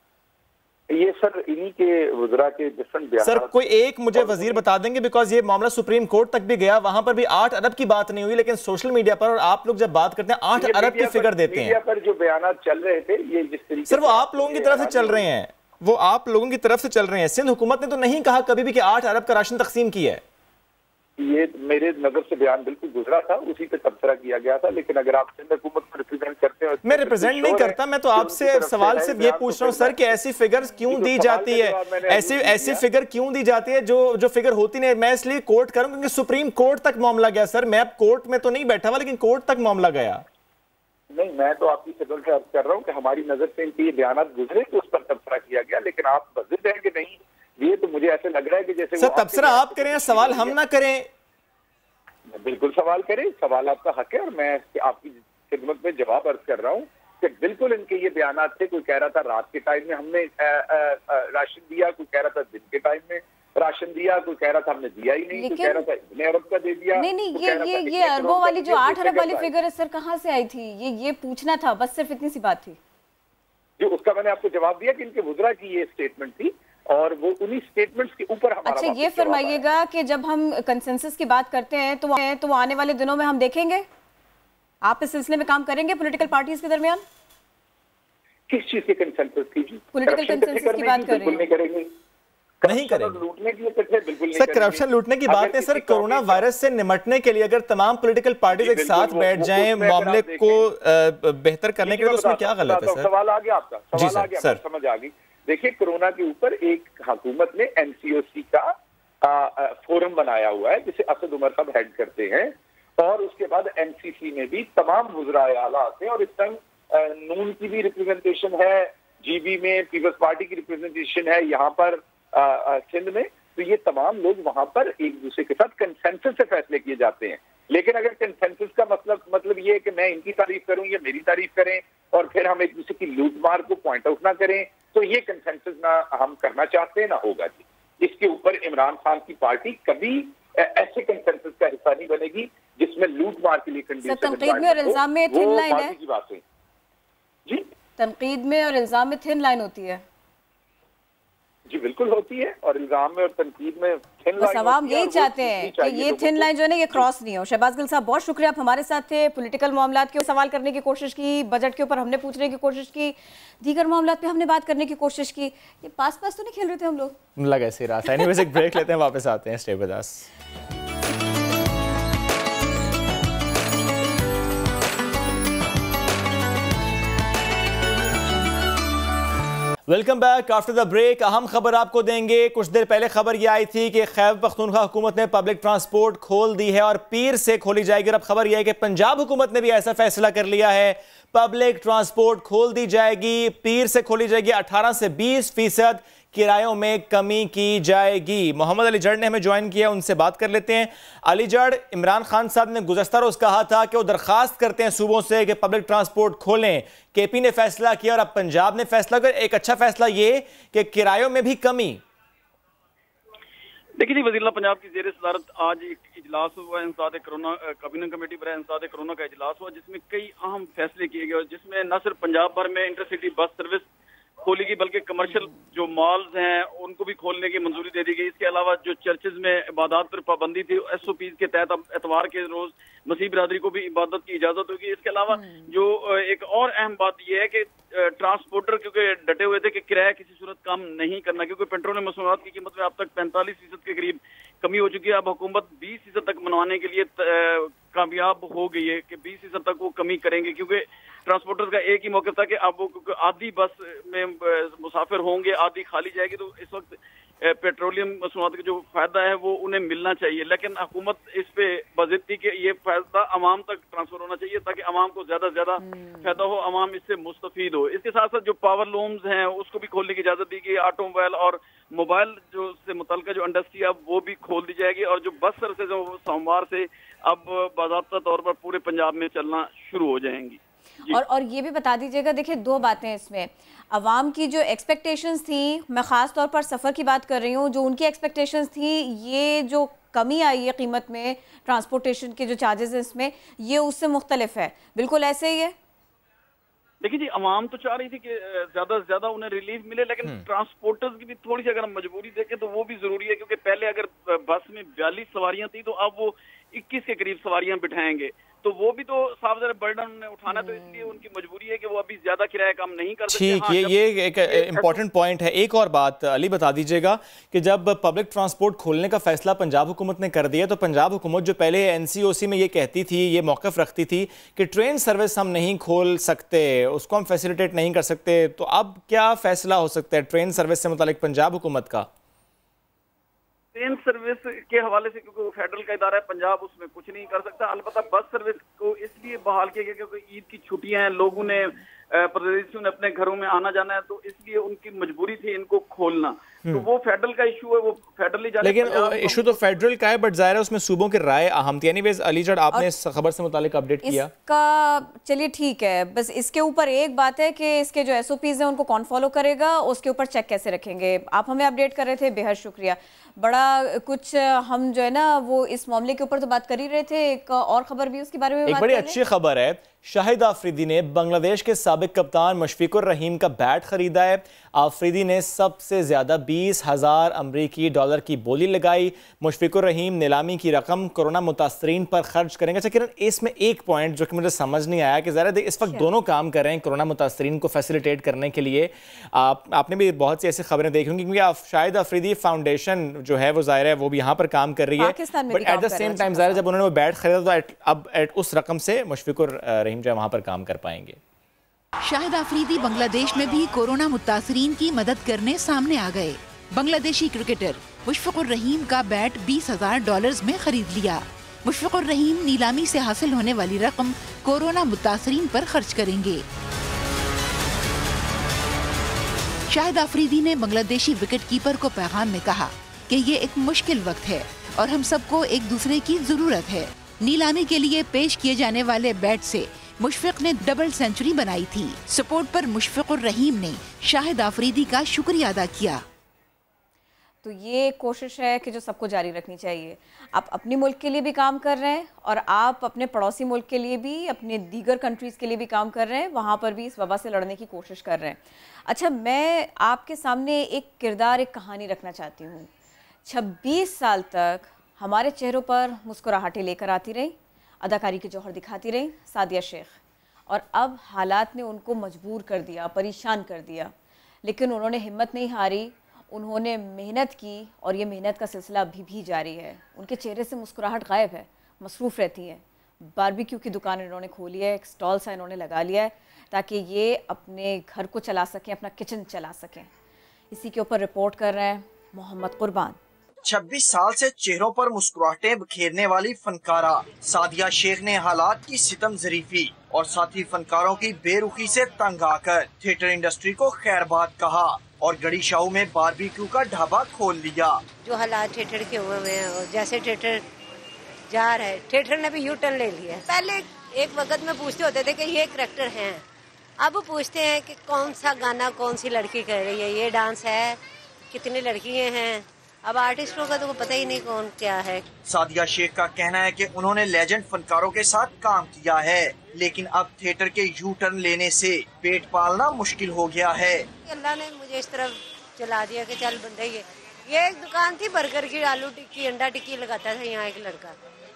ये सर इन्हीं के वज़रा के डिफरेंट बयान। सर कोई एक मुझे वजीर बता देंगे, बिकॉज ये मामला सुप्रीम कोर्ट तक भी गया, वहां पर भी आठ अरब की बात नहीं हुई, लेकिन सोशल मीडिया पर और आप लोग जब बात करते हैं आठ अरब की फिगर देते हैं। पर जो बयान चल रहे थे ये जिस तरीके सर वो आप लोगों की तरफ से चल रहे हैं, वो आप लोगों की तरफ से चल रहे हैं। सिंध हुकूमत ने तो नहीं कहा कभी भी कि आठ अरब का राशन तकसीम किया है। ये मेरे नजर से बयान बिल्कुल गुजरा था, उसी पे तबसरा किया गया था। लेकिन अगर आप सिंध हुकूमत को रिप्रेजेंट करते हैं, मैं रिप्रेजेंट नहीं करता, मैं तो आपसे सवाल सिर्फ ये पूछ रहा हूँ सर कि ऐसी फिगर क्यों दी जाती है, ऐसी ऐसी फिगर क्यों दी जाती है जो जो फिगर होती नहीं। मैं इसलिए कोर्ट करूँ क्योंकि सुप्रीम कोर्ट तक मामला गया सर, मैं अब कोर्ट में तो नहीं बैठा हुआ लेकिन कोर्ट तक मामला गया। नहीं, मैं तो आपकी फिगर से अर्ज कर रहा हूँ कि हमारी नजर से इनके ये बयान गुजरे तो उस पर तबसरा किया गया, लेकिन आप बजिद हैं कि नहीं, ये तो मुझे ऐसे लग रहा है कि जैसे सर तबसरा आप करें, सवाल हम ना करें। बिल्कुल सवाल करें, सवाल आपका हक है और मैं आपकी खिदमत में जवाब अर्ज कर रहा हूँ कि बिल्कुल इनके ये बयान थे। कोई कह रहा था रात के टाइम में हमने राशन दिया, कोई कह रहा था दिन के टाइम में, राशन दिया, कोई कह रहा था हमने दिया ही नहीं, कोई कह रहा था इतने अरब का दे दिया। नहीं नहीं ये ये ये अरबों वाली जो आठ अरब वाली फिगर है सर कहाँ से आई थी? ये ये पूछना था, बस सिर्फ इतनी सी बात थी। जो उसका मैंने आपको जवाब दिया कि इनके वुज़रा की ये स्टेटमेंट थी और वो उन्हीं स्टेटमेंट्स के ऊपर हमारा। अच्छा ये फरमाइएगा कि जब हम कंसेंसस की बात करते हैं तो वो तो आने वाले दिनों में हम देखेंगे, आप इस सिलसिले में काम करेंगे पॉलिटिकल पार्टीज के दरमियान? किस चीज के कंसेंसस की? पॉलिटिकल कंसेंसस की बात कर रहे हैं। नहीं करेंगे, नहीं करेंगे, लूटने की बिल्कुल नहीं सर करप्शन लूटने की बात है सर। कोरोना वायरस से निपटने के लिए अगर तमाम पॉलिटिकल पार्टीज एक साथ बैठ जाएं मामले को बेहतर करने के लिए, तो उसमें क्या गलत है सर? सवाल आ गया आपका, सवाल आ गया, सर समझ आ गई। देखिए कोरोना के ऊपर एक हुकूमत ने एनसीओसी का फोरम बनाया हुआ है जिसे असद उमर साहब हेड करते हैं, और उसके बाद एनसीसी में भी तमाम वुज़राए आला आते हैं, और इस टाइम नून की भी रिप्रेजेंटेशन है, जीबी में पीपल्स पार्टी की रिप्रेजेंटेशन है, यहाँ पर सिंध में, तो ये तमाम लोग वहां पर एक दूसरे के साथ कंसेंसस से फैसले किए जाते हैं। लेकिन अगर कंसेंसस का मतलब मतलब ये है कि मैं इनकी तारीफ करूं या मेरी तारीफ करें और फिर हम एक दूसरे की लूटमार को पॉइंट आउट ना करें, तो ये कंसेंसस ना हम करना चाहते हैं ना होगा जी। इसके ऊपर इमरान खान की पार्टी कभी ऐसे कंसेंसस का हिस्सा नहीं बनेगी जिसमें लूटमार के लिए कंडीशन तनकीद में और इल्जाम में थिन लाइन है जी, तनकीद में और इल्जाम में थिन लाइन होती है जी, बिल्कुल होती है, और इल्जाम में और तनकीद में थिन लाइन। अवाम यही चाहते हैं कि ये थिन लाइन जो है ना ये क्रॉस नहीं हो। शहबाज गिल साहब बहुत शुक्रिया, आप हमारे साथ थे, पॉलिटिकल मामलात के सवाल करने की कोशिश की, बजट के ऊपर हमने पूछने की कोशिश की, दीगर मामलात पे हमने बात करने की कोशिश की। ये पास पास तो नहीं खेल रहे थे हम लोग, लगा ऐसे रहा था। एनीवेज एक ब्रेक लेते हैं, वापस आते हैं, stay with us. Welcome back after the break. अहम खबर आपको देंगे। कुछ देर पहले खबर यह आई थी कि खैबर पख्तूनख्वा हुकूमत ने पब्लिक ट्रांसपोर्ट खोल दी है और पीर से खोली जाएगी। अब खबर यह है कि पंजाब हुकूमत ने भी ऐसा फैसला कर लिया है, पब्लिक ट्रांसपोर्ट खोल दी जाएगी, पीर से खोली जाएगी। अठारह से बीस फीसद किरायों में कमी की जाएगी। मोहम्मद अली जड़ ने हमें ज्वाइन किया, उनसे बात कर लेते हैं। अली जड़, इमरान खान साहब ने गुज़श्ता रोज़ कहा था कि वो दरख्वास्त करते हैं सूबों से कि पब्लिक ट्रांसपोर्ट खोलें। केपी ने फैसला किया और अब पंजाब ने फैसला किया। एक अच्छा फैसला ये कि किरायों में भी कमी। देखिए जी, वज़ीर पंजाब की ज़ेर सदारत आज एक इजलास हुआ, इंसाद कोरोना कैबिनेट कमेटी पर इंसाद कोरोना का इजलास हुआ, जिसमें कई अहम फैसले किए गए और जिसमें न सिर्फ पंजाब भर में इंटरसिटी बस सर्विस खोली गई बल्कि कमर्शियल जो मॉल्स हैं उनको भी खोलने की मंजूरी दे दी गई। इसके अलावा जो चर्चेज में इबादत पर पाबंदी थी, एस ओ पी के तहत अब एतवार के रोज मसीह बिरादरी को भी इबादत की इजाजत होगी। इसके अलावा जो एक और अहम बात यह है कि ट्रांसपोर्टर क्योंकि डटे हुए थे कि किराया किसी सूरत कम नहीं करना, क्योंकि पेट्रोल मसनूआत की कीमत में अब तक पैंतालीस फीसद के करीब कमी हो चुकी है। अब हुकूमत बीस फीसद तक मनवाने के लिए कामयाब हो गई है कि बीस फीसद तक वो कमी करेंगे, क्योंकि ट्रांसपोर्टर्स का एक ही मौका था कि अब वो आधी बस में मुसाफिर होंगे, आधी खाली जाएगी, तो इस वक्त पेट्रोलियम मसनूआत का जो फायदा है वो उन्हें मिलना चाहिए। लेकिन हुकूमत इस पे बज़िद थी कि ये फायदा अवाम तक ट्रांसफर होना चाहिए ताकि अवाम को ज्यादा से ज्यादा फायदा हो, अवाम इससे मुस्तफीद हो। इसके साथ साथ जो पावर लूम्स हैं उसको भी खोलने की इजाजत दी गई। ऑटोमोबाइल और मोबाइल जो से मुतल्लिका जो इंडस्ट्री है वो भी खोल दी जाएगी और जो बस सर्विसेज है वो सोमवार से अब बाज़ाब्ता तौर पर पूरे पंजाब में चलना शुरू हो जाएंगी। और और ये भी बता दीजिएगा, देखिए दो बातें इसमें, अवाम की जो एक्सपेक्टेशंस थी, मैं ख़ास तौर पर सफ़र की बात कर रही हूँ, जो उनकी एक्सपेक्टेशंस थी, ये जो कमी आई है कीमत में, ट्रांसपोर्टेशन के जो चार्जेस हैं इसमें, ये उससे मुख्तलिफ है, बिल्कुल ऐसे ही है। देखिए जी, अवाम तो चाह रही थी कि ज्यादा से ज्यादा उन्हें रिलीफ मिले, लेकिन ट्रांसपोर्टर्स की भी थोड़ी सी अगर हम मजबूरी देखें तो वो भी जरूरी है, क्योंकि पहले अगर बस में बयालीस सवारियां थी तो अब वो इक्कीस के करीब सवारियां बिठाएंगे, तो वो भी तो साफ ज़रा बर्डन उन्हें उठाना, तो इसलिए उनकी मजबूरी है कि वो अभी ज्यादा किराया कम नहीं कर सकते। ठीक, ये ये एक इम्पॉर्टेंट पॉइंट है। एक और बात अली बता दीजिएगा कि जब पब्लिक ट्रांसपोर्ट खोलने का फैसला पंजाब हुकूमत ने कर दिया तो पंजाब हुकूमत जो पहले एनसीओसी में ये कहती थी, ये मौक़िफ़ रखती थी कि ट्रेन सर्विस हम नहीं खोल सकते, उसको हम फैसिलिटेट नहीं कर सकते, तो अब क्या फैसला हो सकता है ट्रेन सर्विस से मुतालिक पंजाब हुकूमत का? ट्रेन सर्विस के हवाले से क्योंकि वो फेडरल का इदारा है, पंजाब उसमें कुछ नहीं कर सकता। अलबत्ता बस सर्विस को इसलिए बहाल किया गया क्योंकि ईद की छुट्टियां हैं, लोगों ने परदेशियों ने अपने घरों में आना जाना है, तो इसलिए उनकी मजबूरी थी इनको खोलना। तो वो फेडरल का इशू है, वो फेडरली जाने। लेकिन इशू तो फेडरल का है, बट जाहिर है उसमें सूबों की राय अहम थी। एनीवेज अलीजड़, आपने इस खबर से मुतालिक अपडेट किया इसका, चलिए ठीक है। बस इसके ऊपर एक बात है कि इसके जो एसओपीज हैं उनको कौन फॉलो करेगा, उसके ऊपर चेक कैसे रखेंगे। आप हमें अपडेट कर रहे थे, बेहद शुक्रिया। बड़ा कुछ हम जो है ना वो इस मामले के ऊपर तो बात कर ही रहे थे, एक और खबर भी उसके बारे में एक बड़ी अच्छी खबर है। शाहिद आफरीदी ने बांग्लादेश के साबिक कप्तान मुशफिकुर रहीम का बैट खरीदा है। आफरीदी ने सबसे ज्यादा बीस हजार अमरीकी डॉलर की बोली लगाई। मुशफिकुर रहीम नीलामी की रकम कोरोना मुतासरीन पर खर्च करेंगे। अच्छा किरण, इसमें एक पॉइंट जो कि मुझे समझ नहीं आया कि ज़रा इस वक्त दोनों काम कर रहे हैं कोरोना मुतासरीन को फैसिलिटेट करने के लिए। आप आपने भी बहुत सी ऐसी खबरें देखी होंगी, क्योंकि शाहिद आफरीदी फाउंडेशन जो है वो जाहिर है वो भी यहाँ पर काम कर रही है, but at the same time जाहिर जब उन्होंने वो बैट खरीदा तो अब उस रकम से मुशफिकुर रहीम जो है वहाँ पर काम कर पाएंगे। शाहिद आफरीदी बांग्लादेश में भी कोरोना मुतासरीन की मदद करने सामने आ गए। बांग्लादेशी क्रिकेटर मुशफिकुर रहीम का बैट बीस हजार डॉलर्स में खरीद लिया। मुशफिकुर रहीम नीलामी से हासिल होने वाली रकम कोरोना मुतासरीन पर खर्च करेंगे। शाहिद आफरीदी ने बांग्लादेशी विकेट कीपर को पैगाम में कहा कि ये एक मुश्किल वक्त है और हम सबको एक दूसरे की जरूरत है। नीलामी के लिए पेश किए जाने वाले बैट से मुशफिक ने डबल सेंचुरी बनाई थी। सपोर्ट पर मुशफिकुर रहीम ने शाहिद आफरीदी का शुक्रिया अदा किया। तो ये कोशिश है कि जो सबको जारी रखनी चाहिए। आप अपनी मुल्क के लिए भी काम कर रहे हैं और आप अपने पड़ोसी मुल्क के लिए भी, अपने दीगर कंट्रीज़ के लिए भी काम कर रहे हैं, वहाँ पर भी इस वबा से लड़ने की कोशिश कर रहे हैं। अच्छा, मैं आपके सामने एक किरदार, एक कहानी रखना चाहती हूँ। छब्बीस साल तक हमारे चेहरों पर मुस्कुराहटें लेकर आती रही, अदाकारी के जौहर दिखाती रही सादिया शेख, और अब हालात ने उनको मजबूर कर दिया, परेशान कर दिया। लेकिन उन्होंने हिम्मत नहीं हारी, उन्होंने मेहनत की और ये मेहनत का सिलसिला अभी भी जारी है। उनके चेहरे से मुस्कुराहट गायब है, मसरूफ़ रहती हैं। बारबेक्यू की दुकान इन्होंने खोली है, एक स्टॉल सा इन्होंने लगा लिया है ताकि ये अपने घर को चला सकें, अपना किचन चला सकें। इसी के ऊपर रिपोर्ट कर रहे हैं मोहम्मद कुर्बान। छब्बीस साल से चेहरों पर मुस्कुराहटें बिखेरने वाली फनकारा सादिया शेख ने हालात की सितम ज़रीफी और साथी फनकारों की बेरुखी से तंग आकर थिएटर इंडस्ट्री को खैरबाद कहा और गड़ी शाहू में बारबेक्यू का ढाबा खोल लिया। जो हालात थिएटर के हुए हुए हैं और जैसे थिएटर जा रहा है, थिएटर ने भी यू टर्न ले लिया। पहले एक वक्त में पूछते होते थे कि ये करैक्टर हैं, अब पूछते हैं कि कौन सा गाना कौन सी लड़की कर रही है, ये डांस है, कितनी लड़कियां हैं। अब आर्टिस्टों का तो पता ही नहीं कौन क्या है। सादिया शेख का कहना है कि उन्होंने लेजेंड फनकारों के साथ काम किया है, लेकिन अब थिएटर के यू टर्न लेने से पेट पालना मुश्किल हो गया है। अल्लाह ने मुझे इस तरफ चला दिया कि चल बंदे, ये ये एक दुकान थी बर्गर की, आलू टिक्की, अंडा टिक्की लगाता था यहाँ एक लड़का।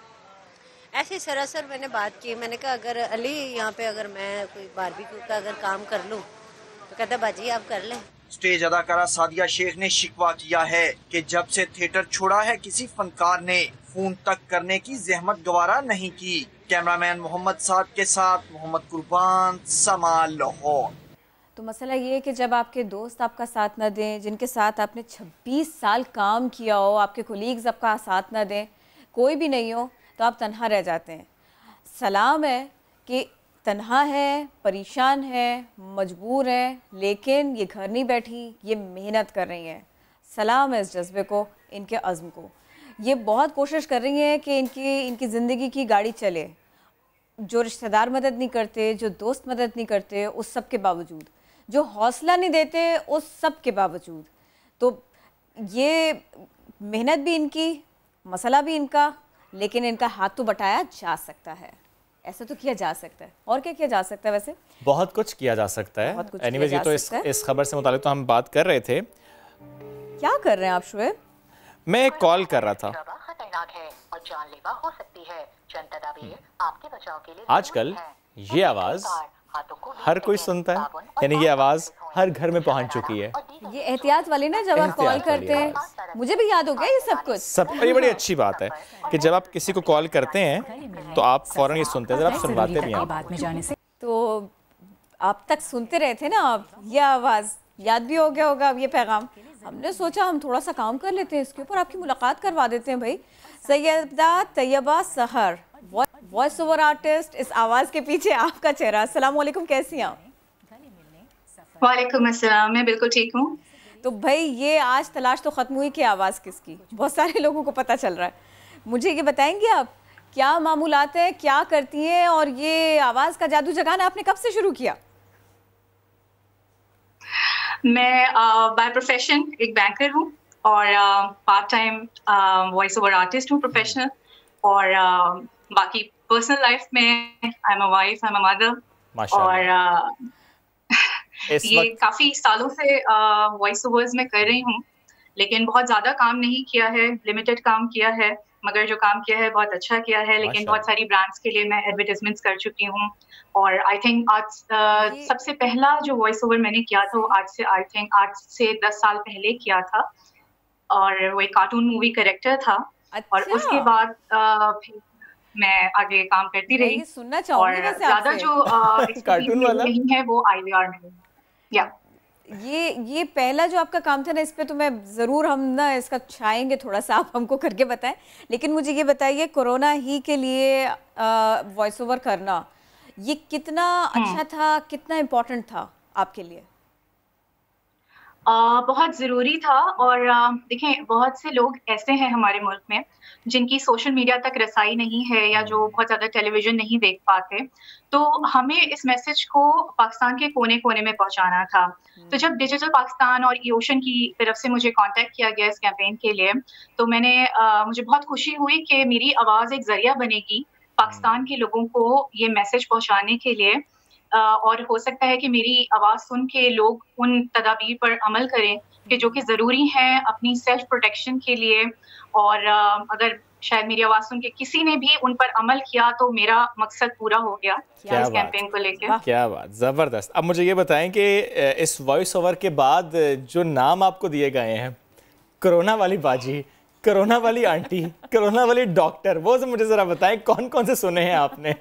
ऐसे सरासर मैंने बात की, मैंने कहा अगर अली यहाँ पे अगर मैं कोई बारबेक्यू का अगर काम कर लूँ तो कहता बाजी आप कर लें। स्टेज अदाकारा सादिया शेख ने शिकवा किया है कि जब से थिएटर छोड़ा है किसी फनकार ने फोन तक करने की जहमत गवारा नहीं की। कैमरामैन मोहम्मद साद के साथ मोहम्मद कुर्बान, समा लाहौर। तो मसला ये है कि जब आपके दोस्त आपका साथ न दें, जिनके साथ आपने छब्बीस साल काम किया हो, आपके कोलीग्स आपका साथ न दें, कोई भी नहीं हो, तो आप तन्हा रह जाते हैं। सलाम है कि तन्हा है, परेशान है, मजबूर है, लेकिन ये घर नहीं बैठी, ये मेहनत कर रही हैं। सलाम है इस जज्बे को, इनके अज़्म को। ये बहुत कोशिश कर रही हैं कि इनकी इनकी ज़िंदगी की गाड़ी चले। जो रिश्तेदार मदद नहीं करते, जो दोस्त मदद नहीं करते, उस सब के बावजूद, जो हौसला नहीं देते, उस सब के बावजूद, तो ये मेहनत भी इनकी, मसला भी इनका, लेकिन इनका हाथ तो बटाया जा सकता है। ऐसा तो किया जा सकता है। और क्या किया जा सकता है? वैसे बहुत कुछ किया जा सकता है। एनीवेज, ये तो इस इस खबर से मुतालिक तो हम बात कर रहे थे। क्या कर रहे हैं आप शुएब? मैं एक कॉल कर रहा था। आजकल ये आवाज हर कोई सुनता है, यानी ये आवाज हर घर में पहुंच चुकी है। ये एहतियात वाली ना, जब आप कॉल करते हैं, मुझे भी याद हो गया ये सब कुछ। सब ये बड़ी अच्छी बात है कि जब आप किसी को कॉल करते हैं तो आप फौरन ये सुनते हैं, जब आप सुनवाते भी हैं। तो आप तक सुनते रहे थे ना, आप ये आवाज़ याद भी हो गया होगा अब ये पैगाम। हमने सोचा हम थोड़ा सा काम कर लेते हैं इसके ऊपर, आपकी मुलाकात करवा देते हैं भाई। सैयदा तैयबा सहर, वॉइस ओवर आर्टिस्ट, इस आवाज़ के पीछे आपका चेहरा। अस्सलाम वालेकुम, कैसी हैं आप? वालेकुम अस्सलाम, मैं बिल्कुल ठीक हूँ। तो भाई ये आज तलाश तो खत्म हुई कि आवाज़ किसकी, बहुत सारे लोगों को पता चल रहा है। मुझे ये बताएंगे आप क्या मामूलात है, क्या करती हैं, और ये आवाज़ का जादू जगाना आपने कब से शुरू किया? मैं बाय uh, प्रोफेशन एक बैंकर हूँ और part time voice over artist हूँ प्रोफेशनल, और uh, बाकी पर्सनल लाइफ में I am a wife, I am a mother, और uh, ये काफ़ी सालों से वॉइस uh, ओवर्स में कर रही हूँ, लेकिन बहुत ज़्यादा काम नहीं किया है, लिमिटेड काम किया है, मगर जो काम किया है बहुत अच्छा किया है। लेकिन बहुत सारी ब्रांड्स के लिए मैं एडवर्टाइजमेंट्स कर चुकी हूँ, और आई थिंक आज uh, सबसे पहला जो वॉइस ओवर मैंने किया था वो आज से आई थिंक आज से दस साल पहले किया था, और वो एक कार्टून मूवी कैरेक्टर था। अच्छा। और उसके बाद uh, फिर मैं आगे काम करती रही, सुनना और ज़्यादा जो कार्टून वाला नहीं है वो आई वी आर में। या ये ये पहला जो आपका काम था ना, इस पे तो मैं ज़रूर हम ना इसका छाएंगे थोड़ा सा, आप हमको करके बताएं। लेकिन मुझे ये बताइए, कोरोना ही के लिए वॉइस ओवर करना ये कितना अच्छा था, कितना इम्पोर्टेंट था आपके लिए? Uh, बहुत ज़रूरी था। और uh, देखें, बहुत से लोग ऐसे हैं हमारे मुल्क में जिनकी सोशल मीडिया तक रसाई नहीं है, या जो बहुत ज़्यादा टेलीविज़न नहीं देख पाते, तो हमें इस मैसेज को पाकिस्तान के कोने कोने में पहुंचाना था। तो जब डिजिटल पाकिस्तान और ई ओशन की तरफ से मुझे कांटेक्ट किया गया इस कैंपेन के लिए, तो मैंने uh, मुझे बहुत खुशी हुई कि मेरी आवाज़ एक ज़रिया बनेगी पाकिस्तान के लोगों को ये मैसेज पहुँचाने के लिए। Uh, और हो सकता है कि मेरी आवाज़ सुन के लोग उन तदाबीर पर अमल करें कि जो कि ज़रूरी हैं अपनी सेल्फ प्रोटेक्शन के लिए। और uh, अगर शायद मेरी आवाज़ सुन के किसी ने भी उन पर अमल किया तो मेरा मकसद पूरा हो गया इस कैंपेन को लेकर। क्या बात, ज़बरदस्त। अब मुझे ये बताएं कि इस वॉइस ओवर के बाद जो नाम आपको दिए गए हैं, कोरोना वाली बाजी, कोरोना वाली आंटी, कोरोना वाली डॉक्टर, वो मुझे ज़रा बताएं कौन कौन से सुने हैं आपने?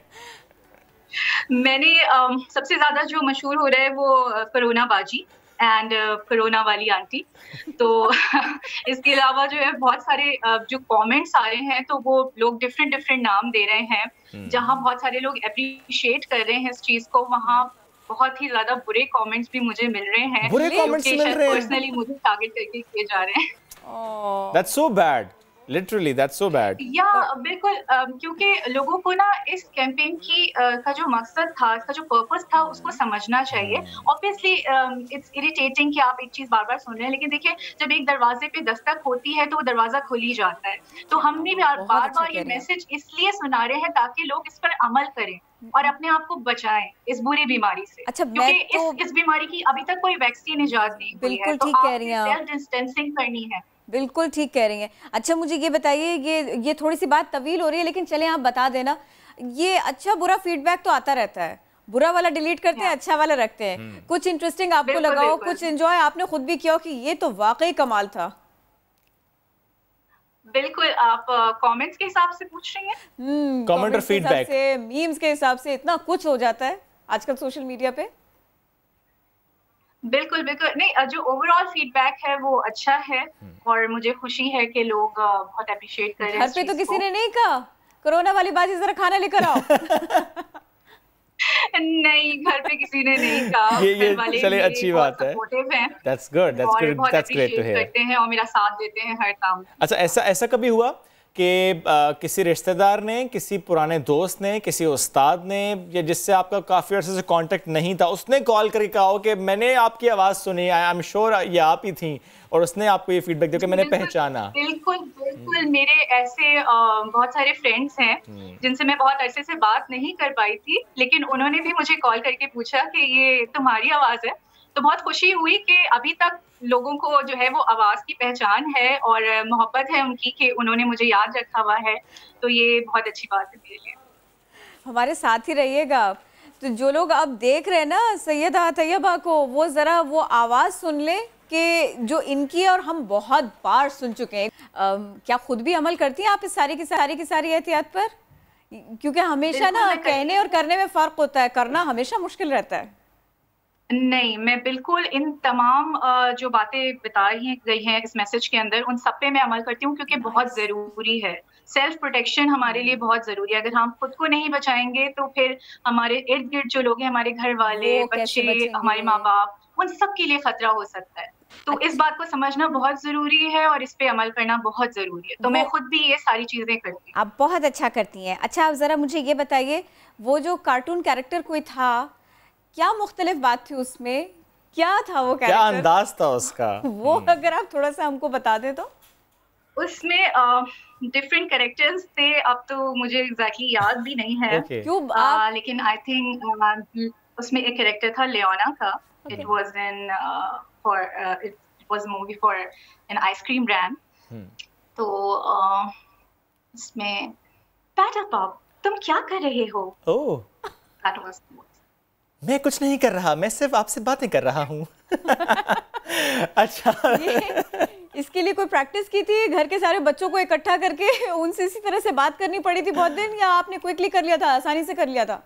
मैंने uh, सबसे ज्यादा जो मशहूर हो रहा है वो कोरोना बाजी एंड कोरोना वाली आंटी। तो इसके अलावा जो है बहुत सारे uh, जो कमेंट्स आ रहे हैं, तो वो लोग डिफरेंट डिफरेंट नाम दे रहे हैं। जहां बहुत सारे लोग अप्रिशिएट कर रहे हैं इस चीज को, वहां बहुत ही ज्यादा बुरे कमेंट्स भी मुझे मिल रहे हैं, बुरे कमेंट्स मिल रहे हैं, पर्सनली मुझे टारगेट करके किए जा रहे हैं। That's so bad. Literally, that's so bad. या बिल्कुल, क्योंकि लोगों को ना इस कैंपेन की का जो मकसद था, इसका जो पर्पस था, उसको समझना चाहिए। ऑब्वियसली इट्स इरिटेटिंग कि आप एक चीज बार बार सुन रहे हैं, लेकिन देखिए जब एक दरवाजे पे दस्तक होती है तो वो दरवाजा खुल ही जाता है। तो हम भी बार बार, बार ये मैसेज इसलिए सुना रहे हैं ताकि लोग इस पर अमल करें और अपने आप को बचाएं इस बुरी बीमारी से। अच्छा, क्योंकि तो... इस, इस बीमारी की अभी तक कोई वैक्सीन इजाद नहीं हुई है, तो आपको सेल्फ डिस्टेंसिंग करनी है। बिल्कुल ठीक कह रही हैं। अच्छा, मुझे ये बताइए, ये ये थोड़ी सी बात तवील हो रही है, लेकिन चलें आप बता देना। ये अच्छा बुरा फीडबैक तो आता रहता है, बुरा वाला डिलीट करते हैं, अच्छा वाला रखते हैं। कुछ इंटरेस्टिंग आपको लगा हो, कुछ एंजॉय आपने खुद भी किया हो कि ये तो वाकई कमाल था? बिल्कुल। आप कमेंट्स के हिसाब से पूछ रही हैं? कमेंट और फीडबैक से, मीम्स के हिसाब से इतना कुछ हो जाता है आजकल सोशल मीडिया पे। बिल्कुल बिल्कुल नहीं, जो ओवरऑल फीडबैक है वो अच्छा है, और मुझे खुशी है कि लोग बहुत अप्रिशिएट कर रहे हैं। घर पे तो किसी ने नहीं कहा कोरोना वाली बाजी जरा खाना लेकर आओ? नहीं, घर पे किसी ने नहीं कहा। ये ये चले अच्छी बात है। That's good, that's good, that's great to hear। करते हैं और मेरा साथ देते हैं हर काम। अच्छा, ऐसा ऐसा कभी हुआ कि किसी रिश्तेदार ने, किसी पुराने दोस्त ने, किसी उस्ताद ने, या जिससे आपका काफ़ी अर्से से कांटेक्ट नहीं था, उसने कॉल करके कहा हो कि मैंने आपकी आवाज़ सुनी, आई एम श्योर ये आप ही थी, और उसने आपको ये फीडबैक दिया कि मैंने पहचाना? बिल्कुल बिल्कुल, मेरे ऐसे आ, बहुत सारे फ्रेंड्स हैं जिनसे मैं बहुत अरसे से बात नहीं कर पाई थी, लेकिन उन्होंने भी मुझे कॉल करके पूछा कि ये तुम्हारी आवाज़ है। तो बहुत खुशी हुई कि अभी तक लोगों को जो है वो आवाज़ की पहचान है और मोहब्बत है उनकी, कि उन्होंने मुझे याद रखा हुआ है। तो ये बहुत अच्छी बात है मेरे लिए। हमारे साथ ही रहिएगा। तो जो लोग अब देख रहे हैं ना सैयदा तैयबा को, वो ज़रा वो आवाज़ सुन ले कि जो इनकी और हम बहुत बार सुन चुके हैं। आ, क्या खुद भी अमल करती हैं आप इस सारी की सारी की सारी एहतियात पर? क्योंकि हमेशा ना कहने और करने में फ़र्क होता है, करना हमेशा मुश्किल रहता है। नहीं, मैं बिल्कुल इन तमाम जो बातें बताई गई हैं इस मैसेज के अंदर, उन सब पे मैं अमल करती हूँ, क्योंकि बहुत ज़रूरी है। सेल्फ प्रोटेक्शन हमारे लिए बहुत ज़रूरी है। अगर हम खुद को नहीं बचाएंगे तो फिर हमारे इर्द गिर्द जो लोग हैं, हमारे घर वाले, बच्चे, हमारे माँ बाप, उन सब के लिए खतरा हो सकता है। तो इस बात को समझना बहुत ज़रूरी है और इस पे अमल करना बहुत ज़रूरी है। तो मैं खुद भी ये सारी चीज़ें करती हूँ। आप बहुत अच्छा करती हैं। अच्छा, आप ज़रा मुझे ये बताइए, वो जो कार्टून कैरेक्टर कोई था, क्या मुख्तलिफ बात थी उसमें? क्या था वो कैरेक्टर? क्या अंदाज था उसका? वो अगर आप थोड़ा सा हमको बता दें तो। उसमें डिफरेंट uh, कैरेक्टर्स थे, अब तो मुझे एग्जैक्टली exactly याद भी नहीं है। okay. क्यों आप... uh, लेकिन आई थिंक uh, उसमें एक कैरेक्टर था लियोना का। It was in for it was movie for an ice cream brand. तो uh, इसमें पैटल पॉप, तुम क्या कर रहे हो? ओह, दैट वाज मैं कुछ नहीं कर रहा, मैं सिर्फ आपसे बातें कर रहा हूँ। अच्छा, इसके लिए कोई प्रैक्टिस की थी? घर के सारे बच्चों को इकट्ठा करके उनसे इसी तरह से बात करनी पड़ी थी बहुत दिन, या आपने क्विकली कर लिया था, आसानी से कर लिया था?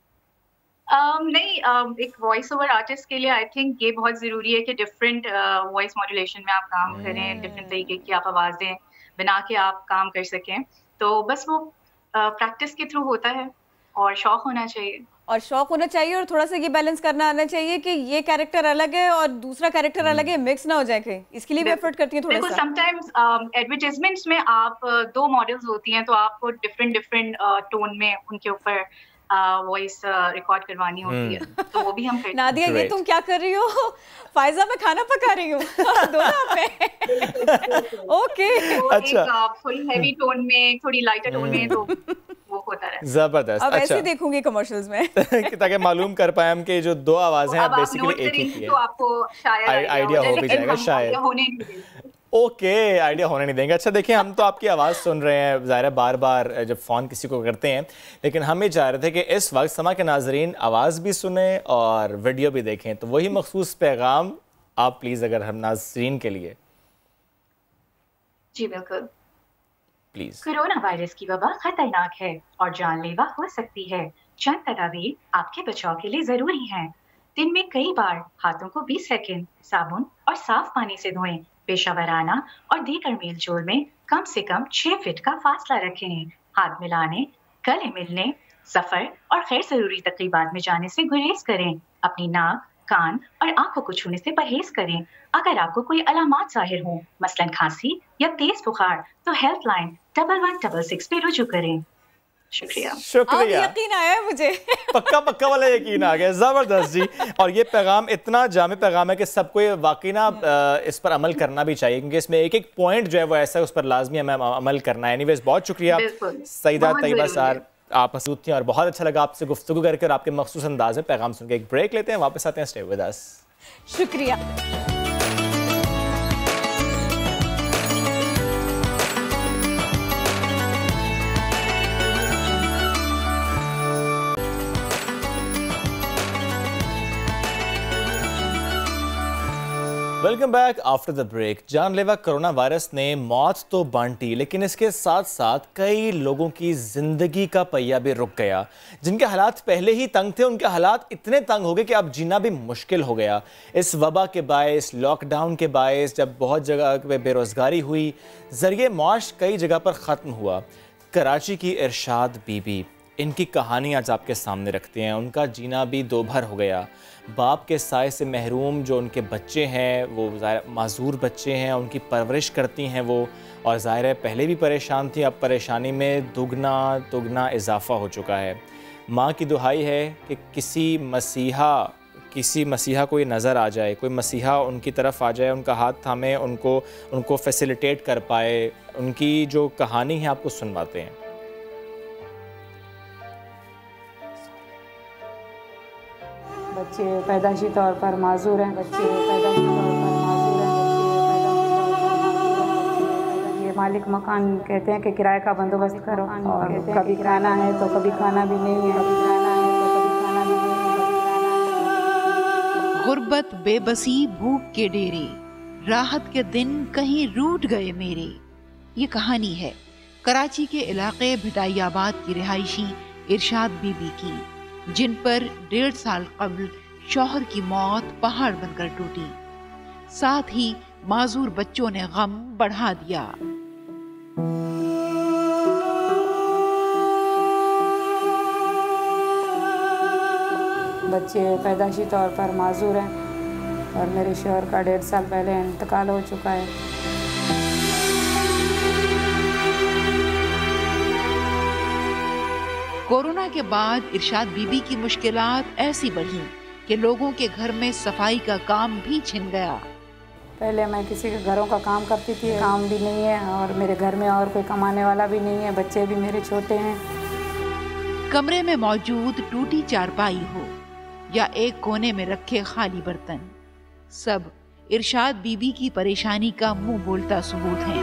um, नहीं, um, एक वॉइस ओवर आर्टिस्ट के लिए आई थिंक ये बहुत ज़रूरी है कि डिफरेंट वॉइस मॉड्यूलेशन में आप काम hmm. करें, डिफरेंट तरीके की आप आवाज़ें बना के आप काम कर सकें। तो बस वो प्रैक्टिस uh, के थ्रू होता है और शौक होना चाहिए। और शौक होना चाहिए और थोड़ा सा ये बैलेंस करना आना चाहिए कि ये कैरेक्टर अलग है और दूसरा कैरेक्टर अलग है, मिक्स ना हो जाए कहीं। इसके लिए भी एफर्ट करती हैं थोड़ा सा। समटाइम्स एडवर्टाइजमेंट्स में आप दो मॉडल्स होती हैं, तो आपको डिफरेंट डिफरेंट टोन में उनके ऊपर वॉइस रिकॉर्ड करवानी होती है, तो वो भी हम करते हैं। नादिया, ये तुम क्या कर रही हो? फायजा, मैं खाना पका रही हूँ। दोनों पे। ओके। अच्छा, थोड़ी हैवी टोन में, थोड़ी लाइटर टोन में, तो वो होता रहता है। जबरदस्त। अब ऐसे देखूंगी कमर्शियल्स में ताकि मालूम कर पाए हम कि जो दो आवाजें हैं बेसिकली एक ही की है, तो आपको शायद आइडिया हो भी जाएगा शायद। ओके, आइडिया होने नहीं देंगे। अच्छा देखिए, हम तो आपकी आवाज़ सुन रहे हैं, ज़ाहिर बार बार जब फ़ोन किसी को करते हैं, लेकिन हम ये चाह रहे थे कि इस वक्त समा के नाजरीन आवाज़ भी सुने और वीडियो भी देखें, तो वही मखसूस पैगाम आप प्लीज़ अगर हम नाजरीन के लिए। जी बिल्कुल, प्लीज़। कोरोना वायरस की वबा खतरनाक है और जानलेवा हो सकती है। चंद तदाबीर आपके बचाव के लिए ज़रूरी हैं। दिन में कई बार हाथों को बीस सेकंड साबुन और साफ पानी से धोएं। पेशावराना और दीगर मेलजोल में कम से कम छह फीट का फासला रखें। हाथ मिलाने, गले मिलने, सफर और गैर जरूरी तकरीबात में जाने से गुरेज करें। अपनी नाक, कान और आंखों को छूने से परहेज करें। अगर आपको कोई अलामात जाहिर हो, मसलन खांसी या तेज बुखार, तो helpline double one double six पे रुजू करें। शुक्रिया। शुक्रिया। यकीन आया है मुझे। पक्का पक्का वाला यकीन आ गया। जबरदस्त जी। और ये पैगाम इतना जामे पैगाम है कि सबको ये वाकई ना इस पर अमल करना भी चाहिए, क्योंकि इसमें एक एक पॉइंट जो है वो ऐसा है उस पर लाजमी हमें अमल करना है। एनीवेज, बहुत शुक्रिया सईदा तैयबा सार, आप मसूद थी और बहुत अच्छा लगा आपसे गुफ्तगू करके और आपके मखसूस अंदाज में पैगाम सुन के। एक ब्रेक लेते हैं, वापस आते हैं। Stay with us. शुक्रिया। Welcome back after the break. जानलेवा कोरोना वायरस ने मौत तो बांटी, लेकिन इसके साथ साथ कई लोगों की ज़िंदगी का पहिया भी रुक गया। जिनके हालात पहले ही तंग थे, उनके हालात इतने तंग हो गए कि अब जीना भी मुश्किल हो गया। इस वबा के बायस, लॉकडाउन के बायस, जब बहुत जगह पे बेरोज़गारी हुई, ज़रिए मौश कई जगह पर ख़त्म हुआ। कराची की इरशाद बीबी, इनकी कहानी आज आपके सामने रखते हैं। उनका जीना भी दो भर हो गया। बाप के साए से महरूम जो उनके बच्चे हैं, वो माजूर बच्चे हैं, उनकी परवरिश करती हैं वो, और ज़ाहिर है पहले भी परेशान थी, अब परेशानी में दुगना दुगना इजाफ़ा हो चुका है। माँ की दुहाई है कि किसी मसीहा किसी मसीहा कोई नज़र आ जाए, कोई मसीहा उनकी तरफ आ जाए, उनका हाथ थामे, उनको उनको फैसिलिटेट कर पाए। उनकी जो कहानी है आपको सुनवाते हैं। बच्चे पैदाशी तौर पर माजूर हैं, बच्चे पैदाशी तौर पर माजूर हैं, बच्चे पैदाशी तौर पर ये मालिक मकान कहते हैं कि किराए का बंदोबस्त करो, और कभी खाना है तो कभी खाना भी नहीं है, कभी खाना है तो कभी खाना भी नहीं है। गुर्बत, बेबसी, भूख के डेरे, राहत के दिन कहीं रूठ गए मेरे। ये कहानी है कराची के इलाके भिटाइयाबाद की रिहायशी इरशाद बीबी की, जिन पर डेढ़ साल कबल शौहर की मौत पहाड़ बनकर टूटी। साथ ही माजूर बच्चों ने गम बढ़ा दिया। बच्चे पैदाशी तौर पर माजूर हैं, और मेरे शोहर का डेढ़ साल पहले इंतकाल हो चुका है। कोरोना के बाद इरशाद बीबी की मुश्किलात ऐसी बढ़ी कि लोगों के घर में सफाई का काम भी छिन गया। पहले मैं किसी के घरों का काम करती थी, काम भी नहीं है और मेरे घर में और कोई कमाने वाला भी नहीं है, बच्चे भी मेरे छोटे हैं। कमरे में मौजूद टूटी चारपाई हो या एक कोने में रखे खाली बर्तन, सब इरशाद बीबी की परेशानी का मुंह बोलता सबूत है।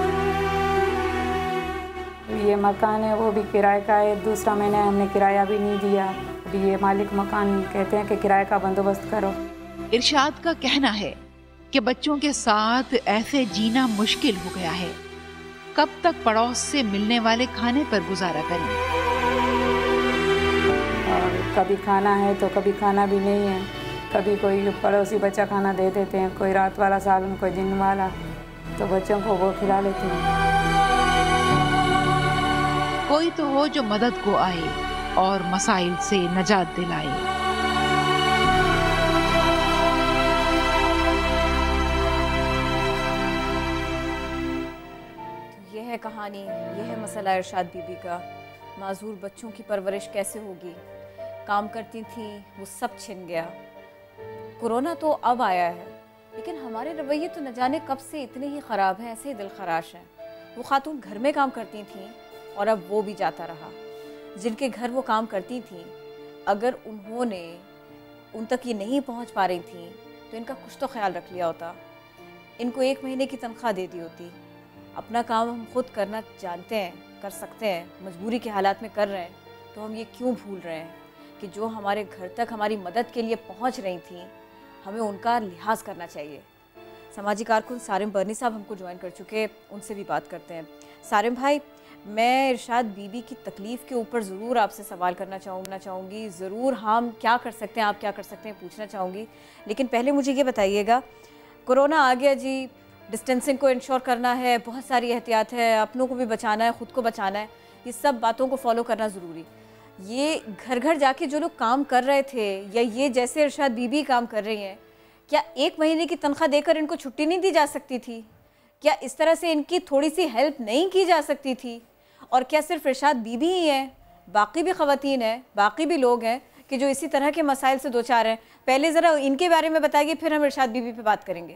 ये मकान है वो भी किराए का है, दूसरा महीना हमने किराया भी नहीं दिया। अभी ये मालिक मकान कहते हैं कि किराए का बंदोबस्त करो। इरशाद का कहना है कि बच्चों के साथ ऐसे जीना मुश्किल हो गया है, कब तक पड़ोस से मिलने वाले खाने पर गुजारा करें। और कभी खाना है तो कभी खाना भी नहीं है, कभी कोई पड़ोसी बच्चा खाना दे देते हैं, कोई रात वाला सालन कोई दिन वाला, तो बच्चों को वो खिला लेते हैं। कोई तो हो जो मदद को आए और मसाइल से नजात दिलाए। है कहानी, यह है मसला इरशाद बीबी का। माजूर बच्चों की परवरिश कैसे होगी? काम करती थी वो सब छिन गया। कोरोना तो अब आया है, लेकिन हमारे रवैये तो न जाने कब से इतने ही ख़राब हैं, ऐसे ही दिल खराश हैं। वो खातून घर में काम करती थी और अब वो भी जाता रहा। जिनके घर वो काम करती थी, अगर उन्होंने उन तक ये नहीं पहुँच पा रही थी तो इनका कुछ तो ख्याल रख लिया होता, इनको एक महीने की तनख्वाह दे दी होती। अपना काम हम खुद करना जानते हैं, कर सकते हैं, मजबूरी के हालात में कर रहे हैं, तो हम ये क्यों भूल रहे हैं कि जो हमारे घर तक हमारी मदद के लिए पहुंच रही थी, हमें उनका लिहाज करना चाहिए। समाजी कारकुन सारिम बर्नी साहब हमको ज्वाइन कर चुके, उनसे भी बात करते हैं। सारिम भाई, मैं इरशाद बीबी की तकलीफ़ के ऊपर ज़रूर आपसे सवाल करना चाहूँगा चाहूँगी ज़रूर हम क्या कर सकते हैं, आप क्या कर सकते हैं पूछना चाहूँगी, लेकिन पहले मुझे ये बताइएगा, कोरोना आ गया जी, डिस्टेंसिंग को इंश्योर करना है, बहुत सारी एहतियात है, अपनों को भी बचाना है, ख़ुद को बचाना है, ये सब बातों को फॉलो करना ज़रूरी। ये घर घर जाके जो लोग काम कर रहे थे या ये जैसे इरशाद बीबी काम कर रही हैं, क्या एक महीने की तनख्वाह देकर इनको छुट्टी नहीं दी जा सकती थी? क्या इस तरह से इनकी थोड़ी सी हेल्प नहीं की जा सकती थी? और क्या सिर्फ इरशाद बीबी ही हैं, बाकी भी ख़वातीन हैं, बाकी भी लोग हैं कि जो इसी तरह के मसाइल से दो चार हैं? पहले ज़रा इनके बारे में बताइए, फिर हम इरशाद बीबी पे बात करेंगे।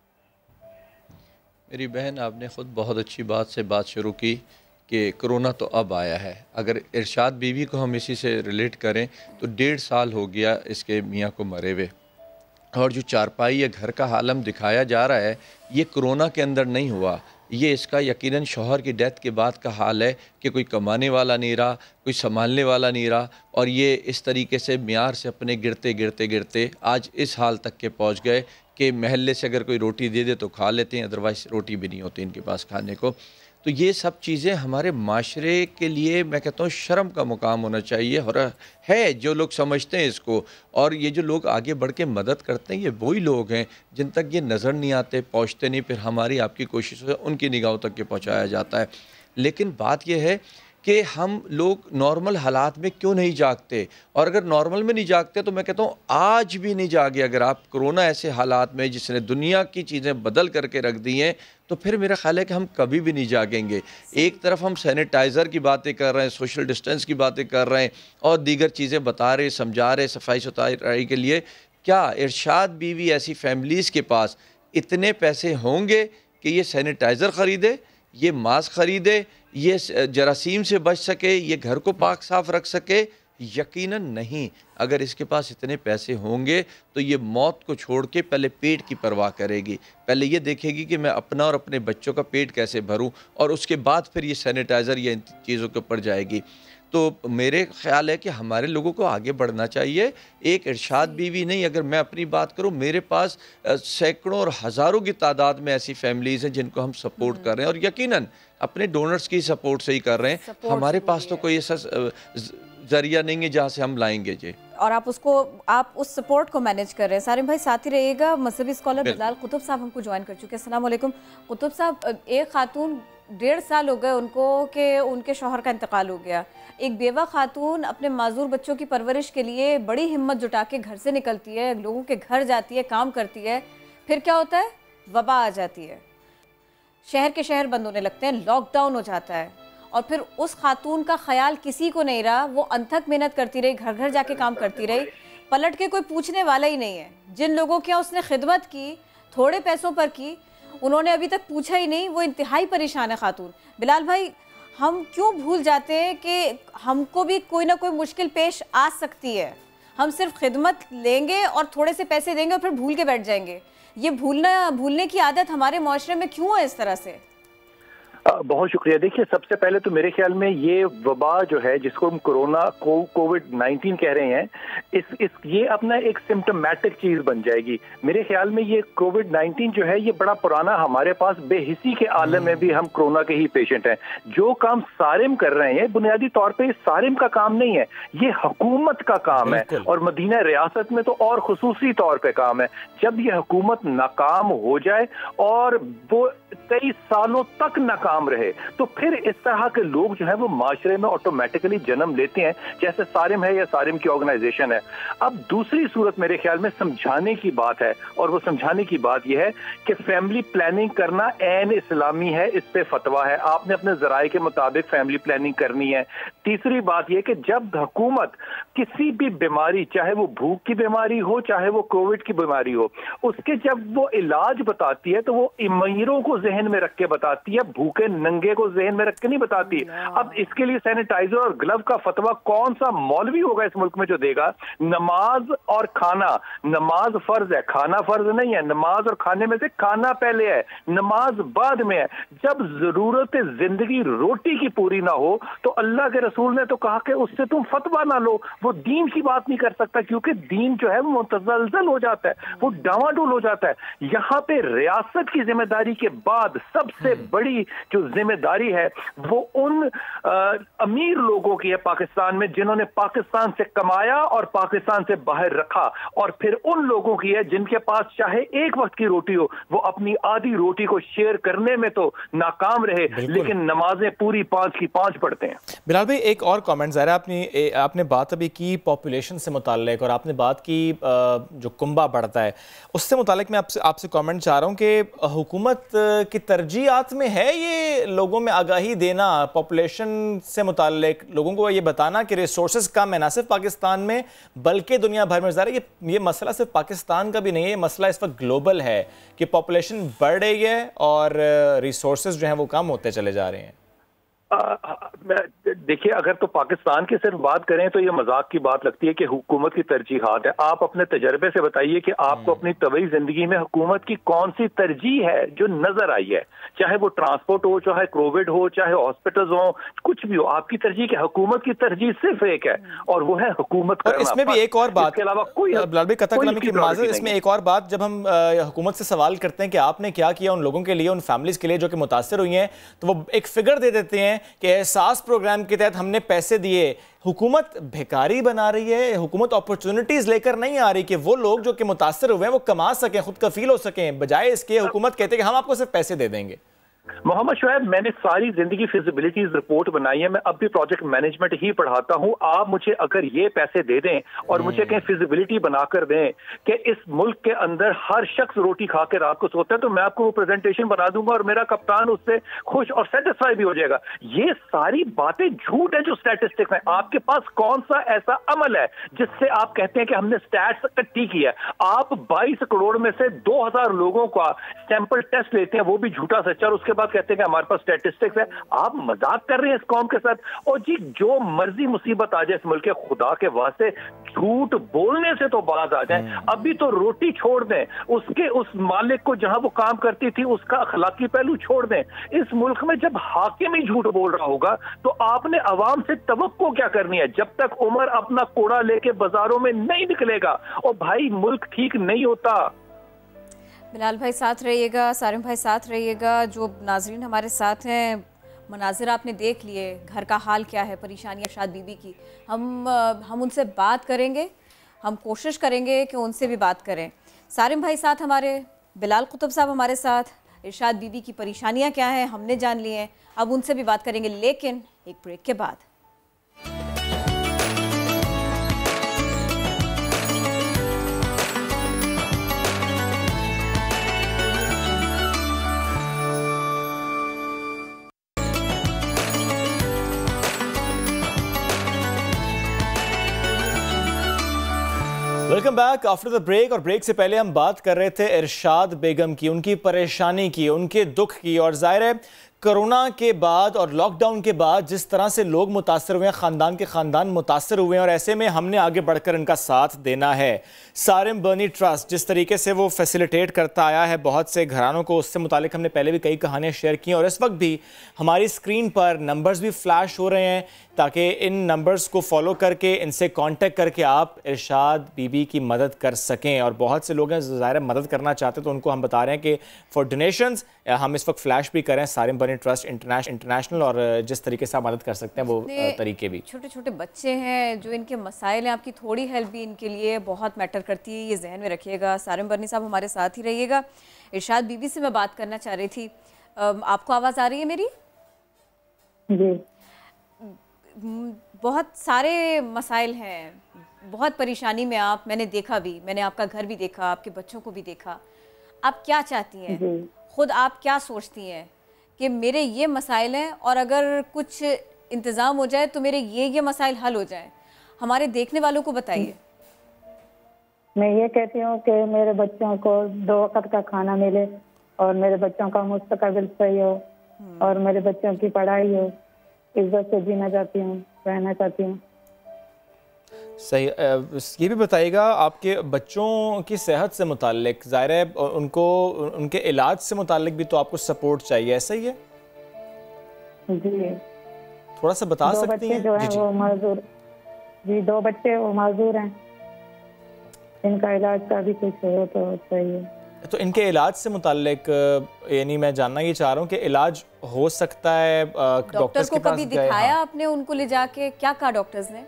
मेरी बहन, आपने ख़ुद बहुत अच्छी बात से बात शुरू की कि कोरोना तो अब आया है। अगर इरशाद बीबी को हम इसी से रिलेट करें तो डेढ़ साल हो गया इसके मियाँ को मरे हुए, और जो चारपाई या घर का हालम दिखाया जा रहा है ये कोरोना के अंदर नहीं हुआ, ये इसका यकीनन शौहर की डेथ के बाद का हाल है कि कोई कमाने वाला नहीं रहा, कोई संभालने वाला नहीं रहा, और ये इस तरीके से मियार से अपने गिरते गिरते गिरते आज इस हाल तक के पहुँच गए कि महल्ले से अगर कोई रोटी दे दे तो खा लेते हैं, अदरवाइज़ रोटी भी नहीं होती इनके पास खाने को। तो ये सब चीज़ें हमारे माशरे के लिए मैं कहता हूँ शर्म का मुकाम होना चाहिए, और है जो लोग समझते हैं इसको, और ये जो लोग आगे बढ़ के मदद करते हैं ये वही लोग हैं जिन तक ये नज़र नहीं आते, पहुँचते नहीं, फिर हमारी आपकी कोशिश से उनकी निगाहों तक के पहुँचाया जाता है। लेकिन बात यह है कि हम लोग नॉर्मल हालात में क्यों नहीं जागते, और अगर नॉर्मल में नहीं जागते तो मैं कहता हूँ आज भी नहीं जागे। अगर आप कोरोना ऐसे हालात में जिसने दुनिया की चीज़ें बदल करके रख दी हैं, तो फिर मेरा ख्याल है कि हम कभी भी नहीं जागेंगे। एक तरफ हम सैनिटाइज़र की बातें कर रहे हैं, सोशल डिस्टेंस की बातें कर रहे हैं, और दीगर चीज़ें बता रहे, समझा रहे सफाई सुथराई के लिए। क्या इरशाद बीवी ऐसी फैमिलीज़ के पास इतने पैसे होंगे कि ये सैनिटाइज़र ख़रीदे, ये मास्क ख़रीदे, ये जरासीम से बच सके, ये घर को पाक साफ रख सके? यकीनन नहीं। अगर इसके पास इतने पैसे होंगे तो ये मौत को छोड़ के पहले पेट की परवाह करेगी, पहले ये देखेगी कि मैं अपना और अपने बच्चों का पेट कैसे भरूं, और उसके बाद फिर ये सैनिटाइज़र या इन चीज़ों के ऊपर जाएगी। तो मेरे ख्याल है कि हमारे लोगों को आगे बढ़ना चाहिए। एक इरशाद बीवी नहीं, अगर मैं अपनी बात करूं, मेरे पास सैकड़ों और हज़ारों की तादाद में ऐसी फैमिलीज़ हैं जिनको हम सपोर्ट कर रहे हैं, और यकीनन अपने डोनर्स की सपोर्ट से ही कर रहे हैं। हमारे पास तो कोई ऐसा जरिया नहीं है जहाँ से हम लाएंगे जी, और आप उसको आप उस सपोर्ट को मैनेज कर रहे हैं। सारिम भाई साथ ही रहिएगा। मजहबी स्कॉलर बिलाल कुतुब साहब हमको ज्वाइन कर चुके हैं। अस्सलाम वालेकुम कुतुब साहब, एक खातून डेढ़ साल हो गए उनको कि उनके शौहर का इंतकाल हो गया। एक बेवा खातून अपने माजूर बच्चों की परवरिश के लिए बड़ी हिम्मत जुटा के घर से निकलती है, लोगों के घर जाती है, काम करती है, फिर क्या होता है, वबा आ जाती है, शहर के शहर बंद होने लगते हैं, लॉकडाउन हो जाता है, और फिर उस खातून का ख्याल किसी को नहीं रहा। वो अनथक मेहनत करती रही, घर घर जाके काम करती रही, पलट के कोई पूछने वाला ही नहीं है। जिन लोगों के यहाँ उसने खिदमत की, थोड़े पैसों पर की, उन्होंने अभी तक पूछा ही नहीं। वो इंतहाई परेशान है खातून। बिलाल भाई, हम क्यों भूल जाते हैं कि हमको भी कोई ना कोई मुश्किल पेश आ सकती है। हम सिर्फ खिदमत लेंगे और थोड़े से पैसे देंगे और फिर भूल के बैठ जाएंगे। ये भूलना भूलने की आदत हमारे माशरे में क्यों है इस तरह से? बहुत शुक्रिया। देखिए, सबसे पहले तो मेरे ख्याल में ये वबा जो है जिसको हम कोरोना को कोविड नाइन्टीन कह रहे हैं, इस इस ये अपना एक सिम्टोमेटिक चीज बन जाएगी। मेरे ख्याल में ये कोविड नाइन्टीन जो है ये बड़ा पुराना, हमारे पास बेहिसी के आलम में भी हम कोरोना के ही पेशेंट हैं। जो काम सारिम कर रहे हैं बुनियादी तौर पर सारिम का काम नहीं है, ये हुकूमत का काम है, और मदीना रियासत में तो और खुसूसी तौर पर काम है। जब ये हुकूमत नाकाम हो जाए और वो कई सालों तक नाकाम रहे, तो फिर इस तरह के लोग जो है वो माशरे में ऑटोमेटिकली जन्म लेते हैं, जैसे सारिम है या सारिम की ऑर्गेनाइजेशन है। अब दूसरी सूरत मेरे ख्याल में समझाने की बात है, और वो समझाने की बात यह है कि फैमिली प्लानिंग करना ऐन इस्लामी है, इस पे फतवा है, आपने अपने जराए के मुताबिक फैमिली प्लानिंग करनी है। तीसरी बात यह कि जब हुकूमत किसी भी बीमारी, चाहे वो भूख की बीमारी हो, चाहे वो कोविड की बीमारी हो, उसके जब वो इलाज बताती है तो वो अमीरों को जहन में रख के बताती है, भूखे नंगे को जहन में रख के नहीं बताती। अब इसके लिए सैनिटाइजर और ग्लव का फतवा कौन सा मौलवी होगा इस मुल्क में जो देगा? नमाज और खाना, नमाज फर्ज है, खाना फर्ज नहीं है। नमाज और खाने में से खाना पहले है, नमाज बाद में है। जब जरूरत जिंदगी रोटी की पूरी ना हो तो अल्लाह के रसूल ने तो कहा कि उससे तुम फतवा ना लो। वो दीन की बात नहीं कर सकता, क्योंकि दीन जो है वो मुतजलजल हो जाता है, वो डावाडोल हो जाता है। यहाँ पे रियासत की जिम्मेदारी के बाद सबसे बड़ी जो जिम्मेदारी है वो उन आ, अमीर लोगों की है पाकिस्तान में, जिन्होंने पाकिस्तान से कमाया और पाकिस्तान से बाहर रखा, और फिर उन लोगों की है जिनके पास चाहे एक वक्त की रोटी हो, वो अपनी आधी रोटी को शेयर करने में तो नाकाम रहे, लेकिन नमाजें पूरी पांच की पांच पढ़ते हैं। बिलाल भाई, एक और कमेंट ज़रा, आपने आपने बात अभी की पॉपुलेशन से मुताल्लिक, और आपने बात की जो कुंबा बढ़ता है उससे मुताल्लिक मैं आपसे आपसे कमेंट चाह रहा हूँ कि हुकूमत की तरजीहात में है ये लोगों में आगाही देना, पॉपुलेशन से मुताल्लिक लोगों को ये बताना कि रिसोर्सेज कम है, ना सिर्फ पाकिस्तान में बल्कि दुनिया भर में। ज़रा ये ये मसला सिर्फ पाकिस्तान का भी नहीं है, ये मसला इस वक्त ग्लोबल है कि पॉपुलेशन बढ़ रही है और रिसोर्सेज जो हैं वो कम होते चले जा रहे हैं। देखिए, अगर तो पाकिस्तान की सिर्फ बात करें तो ये मजाक की बात लगती है कि हुकूमत की तरजीहात है। आप अपने तजर्बे से बताइए कि आपको अपनी तवीई जिंदगी में हुकूमत की कौन सी तरजीह है जो नजर आई है, चाहे वो ट्रांसपोर्ट हो, चाहे कोविड हो, चाहे हॉस्पिटल्स हो, कुछ भी हो, आपकी तरजीह क्या? हुकूमत की तरजीह सिर्फ एक है, और वो है हुकूमत करना। और इसमें भी एक और बात, इसके अलावा कोई इसमें एक और बात, जब हम हुकूमत से सवाल करते हैं कि आपने क्या किया उन लोगों के लिए, उन फैमिलीज के लिए जो कि मुतासर हुई हैं, तो वो एक फिगर दे देते हैं कि एहसास प्रोग्राम के तहत हमने पैसे दिए। हुकूमत भिखारी बना रही है, हुकूमत अपॉर्चुनिटीज लेकर नहीं आ रही कि वो लोग जो कि मुतासर हुए हैं वो कमा सकें, खुद कफील हो सकें। बजाय इसके हुकूमत कहते हैं कि हम आपको सिर्फ पैसे दे देंगे। मोहम्मद शुएब, मैंने सारी जिंदगी फिजिबिलिटीज रिपोर्ट बनाई है, मैं अब भी प्रोजेक्ट मैनेजमेंट ही पढ़ाता हूं। आप मुझे अगर ये पैसे दे दें और मुझे कहीं फिजिबिलिटी बनाकर दें कि इस मुल्क के अंदर हर शख्स रोटी खा के रात को सोता है, तो मैं आपको वो प्रेजेंटेशन बना दूंगा और मेरा कप्तान उससे खुश और सेटिस्फाई भी हो जाएगा। ये सारी बातें झूठ है जो स्टैटिस्टिक्स है। आपके पास कौन सा ऐसा अमल है जिससे आप कहते हैं कि हमने स्टैट्स इकट्ठी की है? आप बाईस करोड़ में से दो हजार लोगों का सैंपल टेस्ट लेते हैं, वो भी झूठा सच्चा, और उसके बाद कहते हैं कि हमारे पास स्टैटिस्टिक्स है। आप मजाक कर रहे हैं इस कौम के साथ। और जी, जो मर्जी मुसीबत आ जाए इस मुल्क के, खुदा के वास्ते झूठ बोलने से तो बाज आ जाए। अभी तो रोटी छोड़ दें, उसके उस मालिक को जहां वो काम करती थी उसका अखलाकी पहलू छोड़ दें। इस मुल्क में जब हाकिम ही झूठ बोल रहा होगा तो आपने अवाम से तवक्को क्या करनी है? जब तक उमर अपना कोड़ा लेके बाजारों में नहीं निकलेगा, और भाई मुल्क ठीक नहीं होता। बिलाल भाई साथ रहिएगा, सारिम भाई साथ रहिएगा। जो नाजरीन हमारे साथ हैं, मनाजिर आपने देख लिए, घर का हाल क्या है, परेशानियाँ शाद बीबी की। हम हम उनसे बात करेंगे, हम कोशिश करेंगे कि उनसे भी बात करें। सारिम भाई साथ हमारे, बिलाल कुतुब साहब हमारे साथ, इरशाद बीबी की परेशानियां क्या हैं हमने जान ली हैं, अब उनसे भी बात करेंगे, लेकिन एक ब्रेक के बाद। Welcome back after the break. और ब्रेक से पहले हम बात कर रहे थे इरशाद बेगम की, उनकी परेशानी की, उनके दुख की। और जाहिर है कोरोना के बाद और लॉकडाउन के बाद जिस तरह से लोग मुतासर हुए हैं, ख़ानदान के ख़ानदान मुतासर हुए हैं, और ऐसे में हमने आगे बढ़कर इनका साथ देना है। सारिम बर्नी ट्रस्ट जिस तरीके से वो फैसिलिटेट करता आया है बहुत से घरानों को, उससे मुतालिक हमने पहले भी कई कहानियाँ शेयर की हैं। और इस वक्त भी हमारी स्क्रीन पर नंबर्स भी फ्लैश हो रहे हैं, ताकि इन नंबर्स को फॉलो करके इनसे कांटेक्ट करके आप इरशाद बीबी की मदद कर सकें। और बहुत से लोग हैं ज़ाहिर मदद करना चाहते हैं, तो उनको हम बता रहे हैं कि फॉर डोनेशंस हम इस वक्त फ्लैश भी करें सारिम बर्नी ट्रस्ट इंटरनेशनल, और जिस तरीके से आप मदद कर सकते हैं वो तरीके भी। छोटे छोटे बच्चे हैं जो इनके मसाइल हैं, आपकी थोड़ी हेल्प भी इनके लिए बहुत मैटर करती है, ये जहन में रखिएगा। सारिम बर्नी साहब हमारे साथ ही रहिएगा। इरशाद बीबी से मैं बात करना चाह रही थी, आपको आवाज़ आ रही है मेरी? जी। बहुत सारे मसाइल हैं, बहुत परेशानी में आप, मैंने देखा भी, मैंने आपका घर भी देखा, आपके बच्चों को भी देखा। आप क्या चाहती हैं, खुद आप क्या सोचती हैं कि मेरे ये मसाइल हैं और अगर कुछ इंतज़ाम हो जाए तो मेरे ये ये मसाइल हल हो जाए? हमारे देखने वालों को बताइए। मैं ये कहती हूँ कि मेरे बच्चों को दो वक्त का खाना मिले और मेरे बच्चों का मुस्तकबिल सही हो और मेरे बच्चों की पढ़ाई हो, इज्जत से जीना चाहती हूँ, रहना चाहती हूँ। सही। ये भी बताइएगा आपके बच्चों की सेहत से मुताल्लिक, ज़ाहिर है उनको उनके इलाज से मुताल्लिक भी तो आपको सपोर्ट चाहिए, ऐसा ही है? जी। थोड़ा सा बता सकती हैं? जो है वो माजूर, जी दो बच्चे वो माजूर हैं, इनका इलाज का भी कुछ हो तो चाहिए। तो इनके इलाज से मुताल्लिक यानी मैं जानना ये चाह रहा हूँ कि इलाज हो सकता है डॉक्टर्स को कभी दिखाया आपने उनको ले जाके? क्या कहा डॉक्टर्स ने?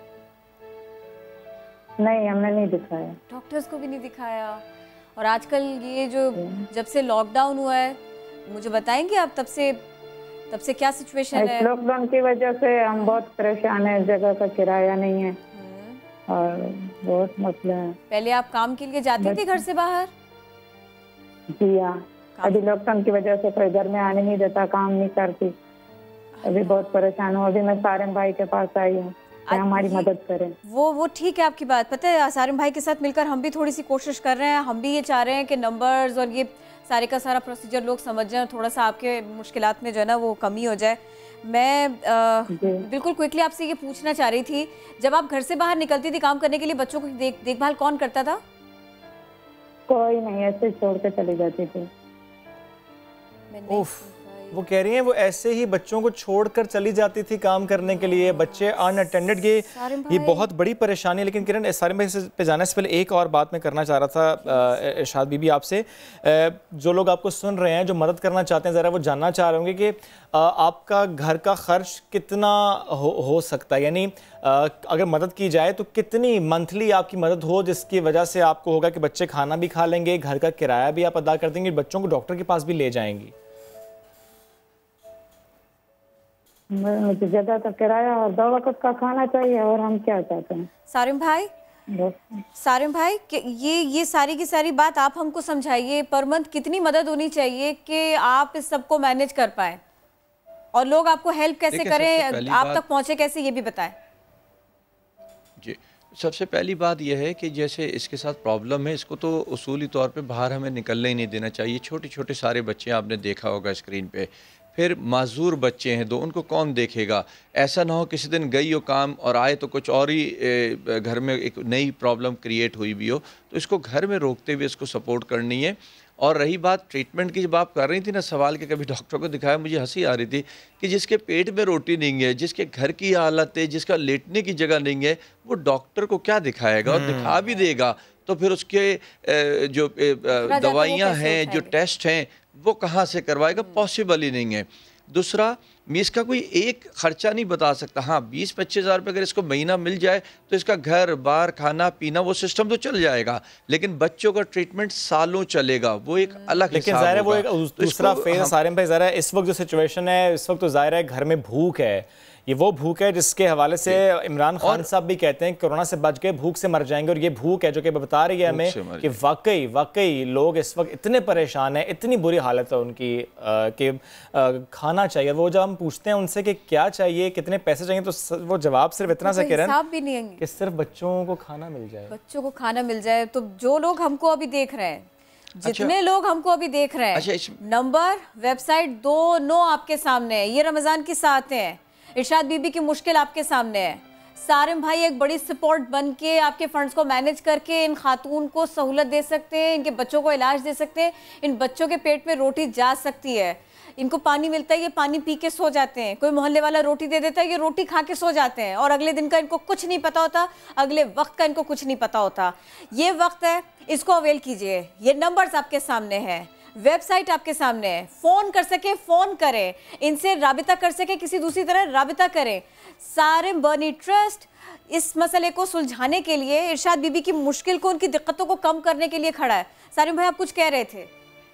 नहीं, हमने नहीं दिखाया, डॉक्टर्स को भी नहीं दिखाया। और आजकल ये जो जब से लॉकडाउन हुआ है, मुझे बताएंगे आप तब से तब से क्या सिचुएशन है? लॉकडाउन की वजह से हम बहुत परेशान हैं, जगह का किराया नहीं है और बहुत मसला है। पहले आप काम के लिए जाती थी घर से बाहर? जी हाँ, अभी लॉकडाउन की वजह से कोई घर में आने नहीं देता, काम नहीं करती, अभी बहुत परेशान हूँ। अभी मैं सारिम भाई के पास आई हूँ, हमारी मदद करें। वो वो ठीक है आपकी बात, पता है सारिम भाई के साथ मिलकर हम भी थोड़ी सी कोशिश कर रहे हैं। हम भी ये चाह रहे हैं कि नंबर्स और ये सारे का सारा प्रोसीजर लोग समझ जाएं, थोड़ा सा आपके मुश्किलात में जो है ना वो कमी हो जाए। मैं आ, बिल्कुल क्विकली आपसे ये पूछना चाह रही थी, जब आप घर से बाहर निकलती थी काम करने के लिए, बच्चों को देख देखभाल कौन करता था? कोई नहीं, ऐसे छोड़ के चली जाती थी। उफ, वो कह रही हैं वो ऐसे ही बच्चों को छोड़कर चली जाती थी काम करने के लिए, बच्चे अनअटेंडेड। ये ये बहुत बड़ी परेशानी है। लेकिन किरण, सारिम भाई पे जाने से पहले एक और बात मैं करना चाह रहा था इरशाद बीबी आपसे। जो लोग आपको सुन रहे हैं, जो मदद करना चाहते हैं, ज़रा वो जानना चाह रहे होंगे कि आपका घर का खर्च कितना हो, हो सकता है, यानी अगर मदद की जाए तो कितनी मंथली आपकी मदद हो जिसकी वजह से आपको होगा कि बच्चे खाना भी खा लेंगे, घर का किराया भी आप अदा कर देंगे, बच्चों को डॉक्टर के पास भी ले जाएंगी? मुझे ज्यादा तो किराया और दो वक्त का खाना चाहिए, और हम क्या चाहते हैं? सारिम भाई, सारिम भाई ये ये सारी की सारी बात आप हमको समझाइए, पर मंथ कितनी मदद होनी चाहिए कि आप इस सबको मैनेज कर पाए, और लोग आपको हेल्प कैसे करें, आप तक पहुंचे कैसे, ये भी बताएं। जी, सबसे पहली बात यह है कि जैसे इसके साथ प्रॉब्लम है, इसको तो उसूली तौर पे बाहर हमें निकलने ही नहीं देना चाहिए। छोटे छोटे सारे बच्चे आपने देखा होगा स्क्रीन पे, फिर माजूर बच्चे हैं दो, उनको कौन देखेगा? ऐसा ना हो किसी दिन गई हो काम और आए तो कुछ और ही घर में एक नई प्रॉब्लम क्रिएट हुई भी हो, तो इसको घर में रोकते हुए इसको सपोर्ट करनी है। और रही बात ट्रीटमेंट की, जब आप कर रही थी ना सवाल के, कभी डॉक्टर को दिखाया, मुझे हंसी आ रही थी कि जिसके पेट में रोटी नहीं है, जिसके घर की हालत है, जिसका लेटने की जगह नहीं है, वो डॉक्टर को क्या दिखाएगा? और दिखा भी देगा तो फिर उसके जो दवाइयाँ हैं, जो टेस्ट हैं, वो कहाँ से करवाएगा? पॉसिबल ही नहीं है। दूसरा, मैं इसका कोई एक खर्चा नहीं बता सकता। हाँ, बीस पच्चीस हज़ार रुपये अगर इसको महीना मिल जाए तो इसका घर बार खाना पीना वो सिस्टम तो चल जाएगा, लेकिन बच्चों का ट्रीटमेंट सालों चलेगा, वो एक अलग लेकिन ज़ाहिर है वो एक दूसरा फेज है सारिम भाई। ज़रा इस वक्त जो सिचुएशन है इस वक्त तो ज़ाहिर है घर में भूख है, ये वो भूख है जिसके हवाले से इमरान खान साहब भी कहते हैं कोरोना से बच के भूख से मर जाएंगे, और ये भूख है जो कि बता रही है हमें कि वाकई वाकई लोग इस वक्त इतने परेशान हैं, इतनी बुरी हालत है उनकी कि खाना चाहिए। वो जब हम पूछते हैं उनसे कि क्या चाहिए, कितने पैसे चाहिए, तो वो जवाब सिर्फ इतना सा कह रहे हैं कि सिर्फ बच्चों को खाना मिल जाए, बच्चों को खाना मिल जाए। तो जो लोग हमको अभी देख रहे हैं, जितने अच्छा, लोग हमको अभी देख रहे हैं, अच्छा, नंबर वेबसाइट दोनों आपके सामने है। ये रमज़ान की साथ है, इरशाद बीबी की मुश्किल आपके सामने है। सारिम भाई एक बड़ी सपोर्ट बन के आपके फंड्स को मैनेज करके इन खातून को सहूलत दे सकते हैं, इनके बच्चों को इलाज दे सकते हैं, इन बच्चों के पेट में रोटी जा सकती है, इनको पानी मिलता है, ये पानी पी के सो जाते हैं, कोई मोहल्ले वाला रोटी दे देता है, ये रोटी खा के सो जाते हैं, और अगले दिन का इनको कुछ नहीं पता होता, अगले वक्त का इनको कुछ नहीं पता होता। ये वक्त है, इसको अवेल कीजिए। ये नंबर्स आपके सामने हैं, वेबसाइट आपके सामने है, फ़ोन कर सके फ़ोन करें, इनसे राबिता कर सके किसी दूसरी तरह राबिता करें। सारिम बर्नी ट्रस्ट इस मसले को सुलझाने के लिए, इरशाद बीबी की मुश्किल को, उनकी दिक्कतों को कम करने के लिए खड़ा है। सारिम भाई आप कुछ कह रहे थे?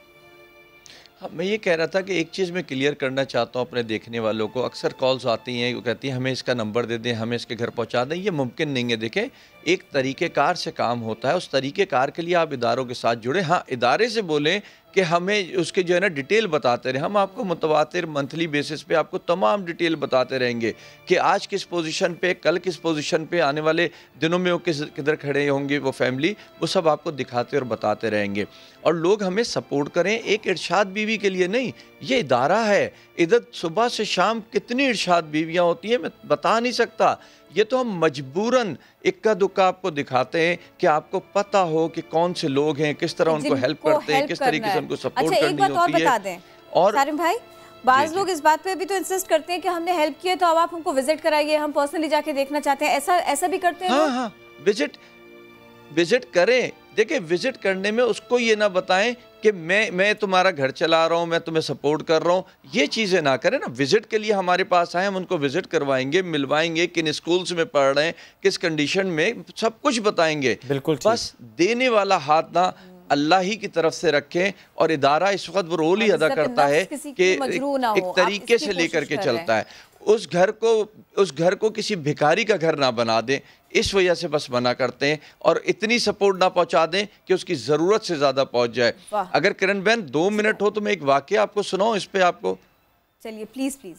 हाँ, मैं ये कह रहा था कि एक चीज़ मैं क्लियर करना चाहता हूँ अपने देखने वालों को। अक्सर कॉल्स आती हैं, वो कहती हैं हमें इसका नंबर दे दें, हमें इसके घर पहुँचा दें। ये मुमकिन नहीं है। देखें, एक तरीक़ेकार से काम होता है, उस तरीक़ेकार के लिए आप इदारों के साथ जुड़े। हाँ, इदारे से बोलें कि हमें उसके जो है ना डिटेल बताते रहे, हम आपको मुतवातिर मंथली बेसिस पे आपको तमाम डिटेल बताते रहेंगे कि आज किस पोजीशन पे, कल किस पोजीशन पे, आने वाले दिनों में वो किस किधर खड़े होंगे वो फैमिली, वो सब आपको दिखाते और बताते रहेंगे। और लोग हमें सपोर्ट करें, एक इरशाद बीवी के लिए नहीं, ये इदारा है। इधर सुबह से शाम कितनी इरशाद बीवियाँ होती हैं मैं बता नहीं सकता। ये तो हम मजबूरन इक्का दुक्का आपको दिखाते हैं कि आपको पता हो कि कौन से लोग हैं, किस तरह उनको हेल्प करते हैं, किस तरीके से उनको सपोर्ट अच्छा, करनी होती है। और बता दें और सारिम भाई, बाज़ लोग इस बात पे भी तो इंसिस्ट करते हैं कि हमने हेल्प किया तो अब आप हमको विजिट कराइए, हम पर्सनली जाके देखना चाहते हैं, ऐसा ऐसा भी करते हैं? हाँ हाँ, विजिट विजिट करें। देखिए, विजिट करने में उसको ये ना बताएं कि मैं मैं तुम्हारा घर चला रहा हूँ, मैं तुम्हें सपोर्ट कर रहा हूँ, ये चीज़ें ना करें ना। विजिट के लिए हमारे पास आए, हम उनको विजिट करवाएंगे, मिलवाएंगे, किन स्कूल्स में पढ़ रहे हैं, किस कंडीशन में, सब कुछ बताएंगे। बिल्कुल, बस देने वाला हाथ ना अल्लाह ही की तरफ से रखें, और इदारा इस वक्त वो रोल ही अदा करता है कि एक तरीके से लेकर के चलता है। उस घर को उस घर को किसी भिखारी का घर ना बना दें, इस वजह से बस मना करते हैं, और इतनी सपोर्ट ना पहुंचा दें कि उसकी ज़रूरत से ज़्यादा पहुंच जाए। अगर किरण बहन दो मिनट हो तो मैं एक वाकया आपको सुनाऊं इस पे आपको। चलिए प्लीज़ प्लीज़।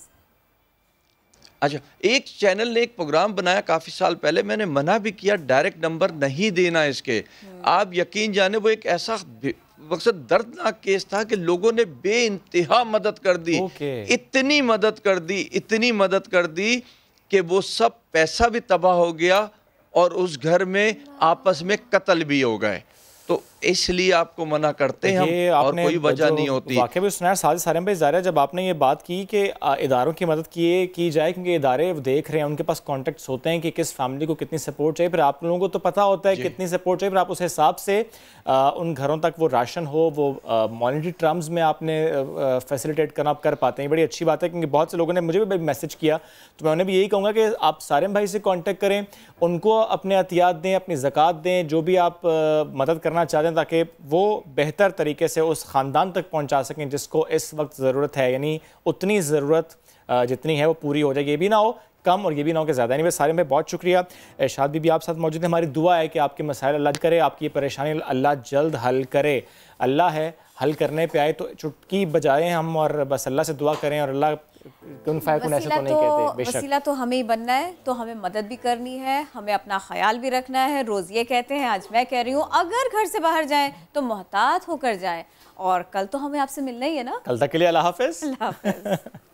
अच्छा, एक चैनल ने एक प्रोग्राम बनाया काफ़ी साल पहले, मैंने मना भी किया, डायरेक्ट नंबर नहीं देना इसके। आप यकीन जाने वो एक ऐसा मकसद दर्दनाक केस था कि लोगों ने बेइंतहा मदद कर दी, इतनी मदद कर दी, इतनी मदद कर दी कि वो सब पैसा भी तबाह हो गया और उस घर में आपस में कत्ल भी हो गए। तो इसलिए आपको मना करते हैं हम, और कोई वजह नहीं होती। वाकई भी सुना साजिद सारिम भाई, ज़ाहिर है जब आपने ये बात की कि इदारों की मदद किए की जाए, क्योंकि इदारे देख रहे हैं, उनके पास कॉन्टेक्ट्स होते हैं कि किस फैमिली को कितनी सपोर्ट चाहिए, फिर आप लोगों को तो पता होता है कितनी सपोर्ट चाहिए, फिर आप उस हिसाब से आ, उन घरों तक वो राशन हो, वो मॉनिटरी टर्म्स में आपने फैसिलिटेट करना आप कर पाते हैं। बड़ी अच्छी बात है, क्योंकि बहुत से लोगों ने मुझे भी मैसेज किया, तो मैं उन्हें भी यही कहूँगा कि आप सारिम भाई से कॉन्टेक्ट करें, उनको अपने एहतियात दें, अपनी ज़कात दें, जो भी आप मदद करना चाहते हैं, ताकि वो बेहतर तरीके से उस ख़ानदान तक पहुंचा सकें जिसको इस वक्त ज़रूरत है। यानी उतनी ज़रूरत जितनी है वो पूरी हो जाए, ये भी ना हो कम और ये भी ना हो कि ज़्यादा नहीं। बस सारे में बहुत शुक्रिया। इरशाद बीबी आप साथ मौजूद हैं, हमारी दुआ है कि आपके मसाइल अल्लाह करे, आपकी परेशानी अल्लाह जल्द हल करे। अल्लाह है, हल करने पे आए तो चुटकी बजाएं हम, और बस अल्लाह से दुआ करें, और अल्लाह कुन फायकुन ऐसे तो नहीं कहते। बेशक वसीला तो हमें ही बनना है, तो हमें मदद भी करनी है, हमें अपना ख्याल भी रखना है। रोज़ ये कहते हैं, आज मैं कह रही हूँ, अगर घर से बाहर जाएं तो मोहतात होकर जाएं, और कल तो हमें आपसे मिलना ही है ना। कल तक के लिए अल्लाह हाफ़िज़। अल्लाह हाफ़िज़।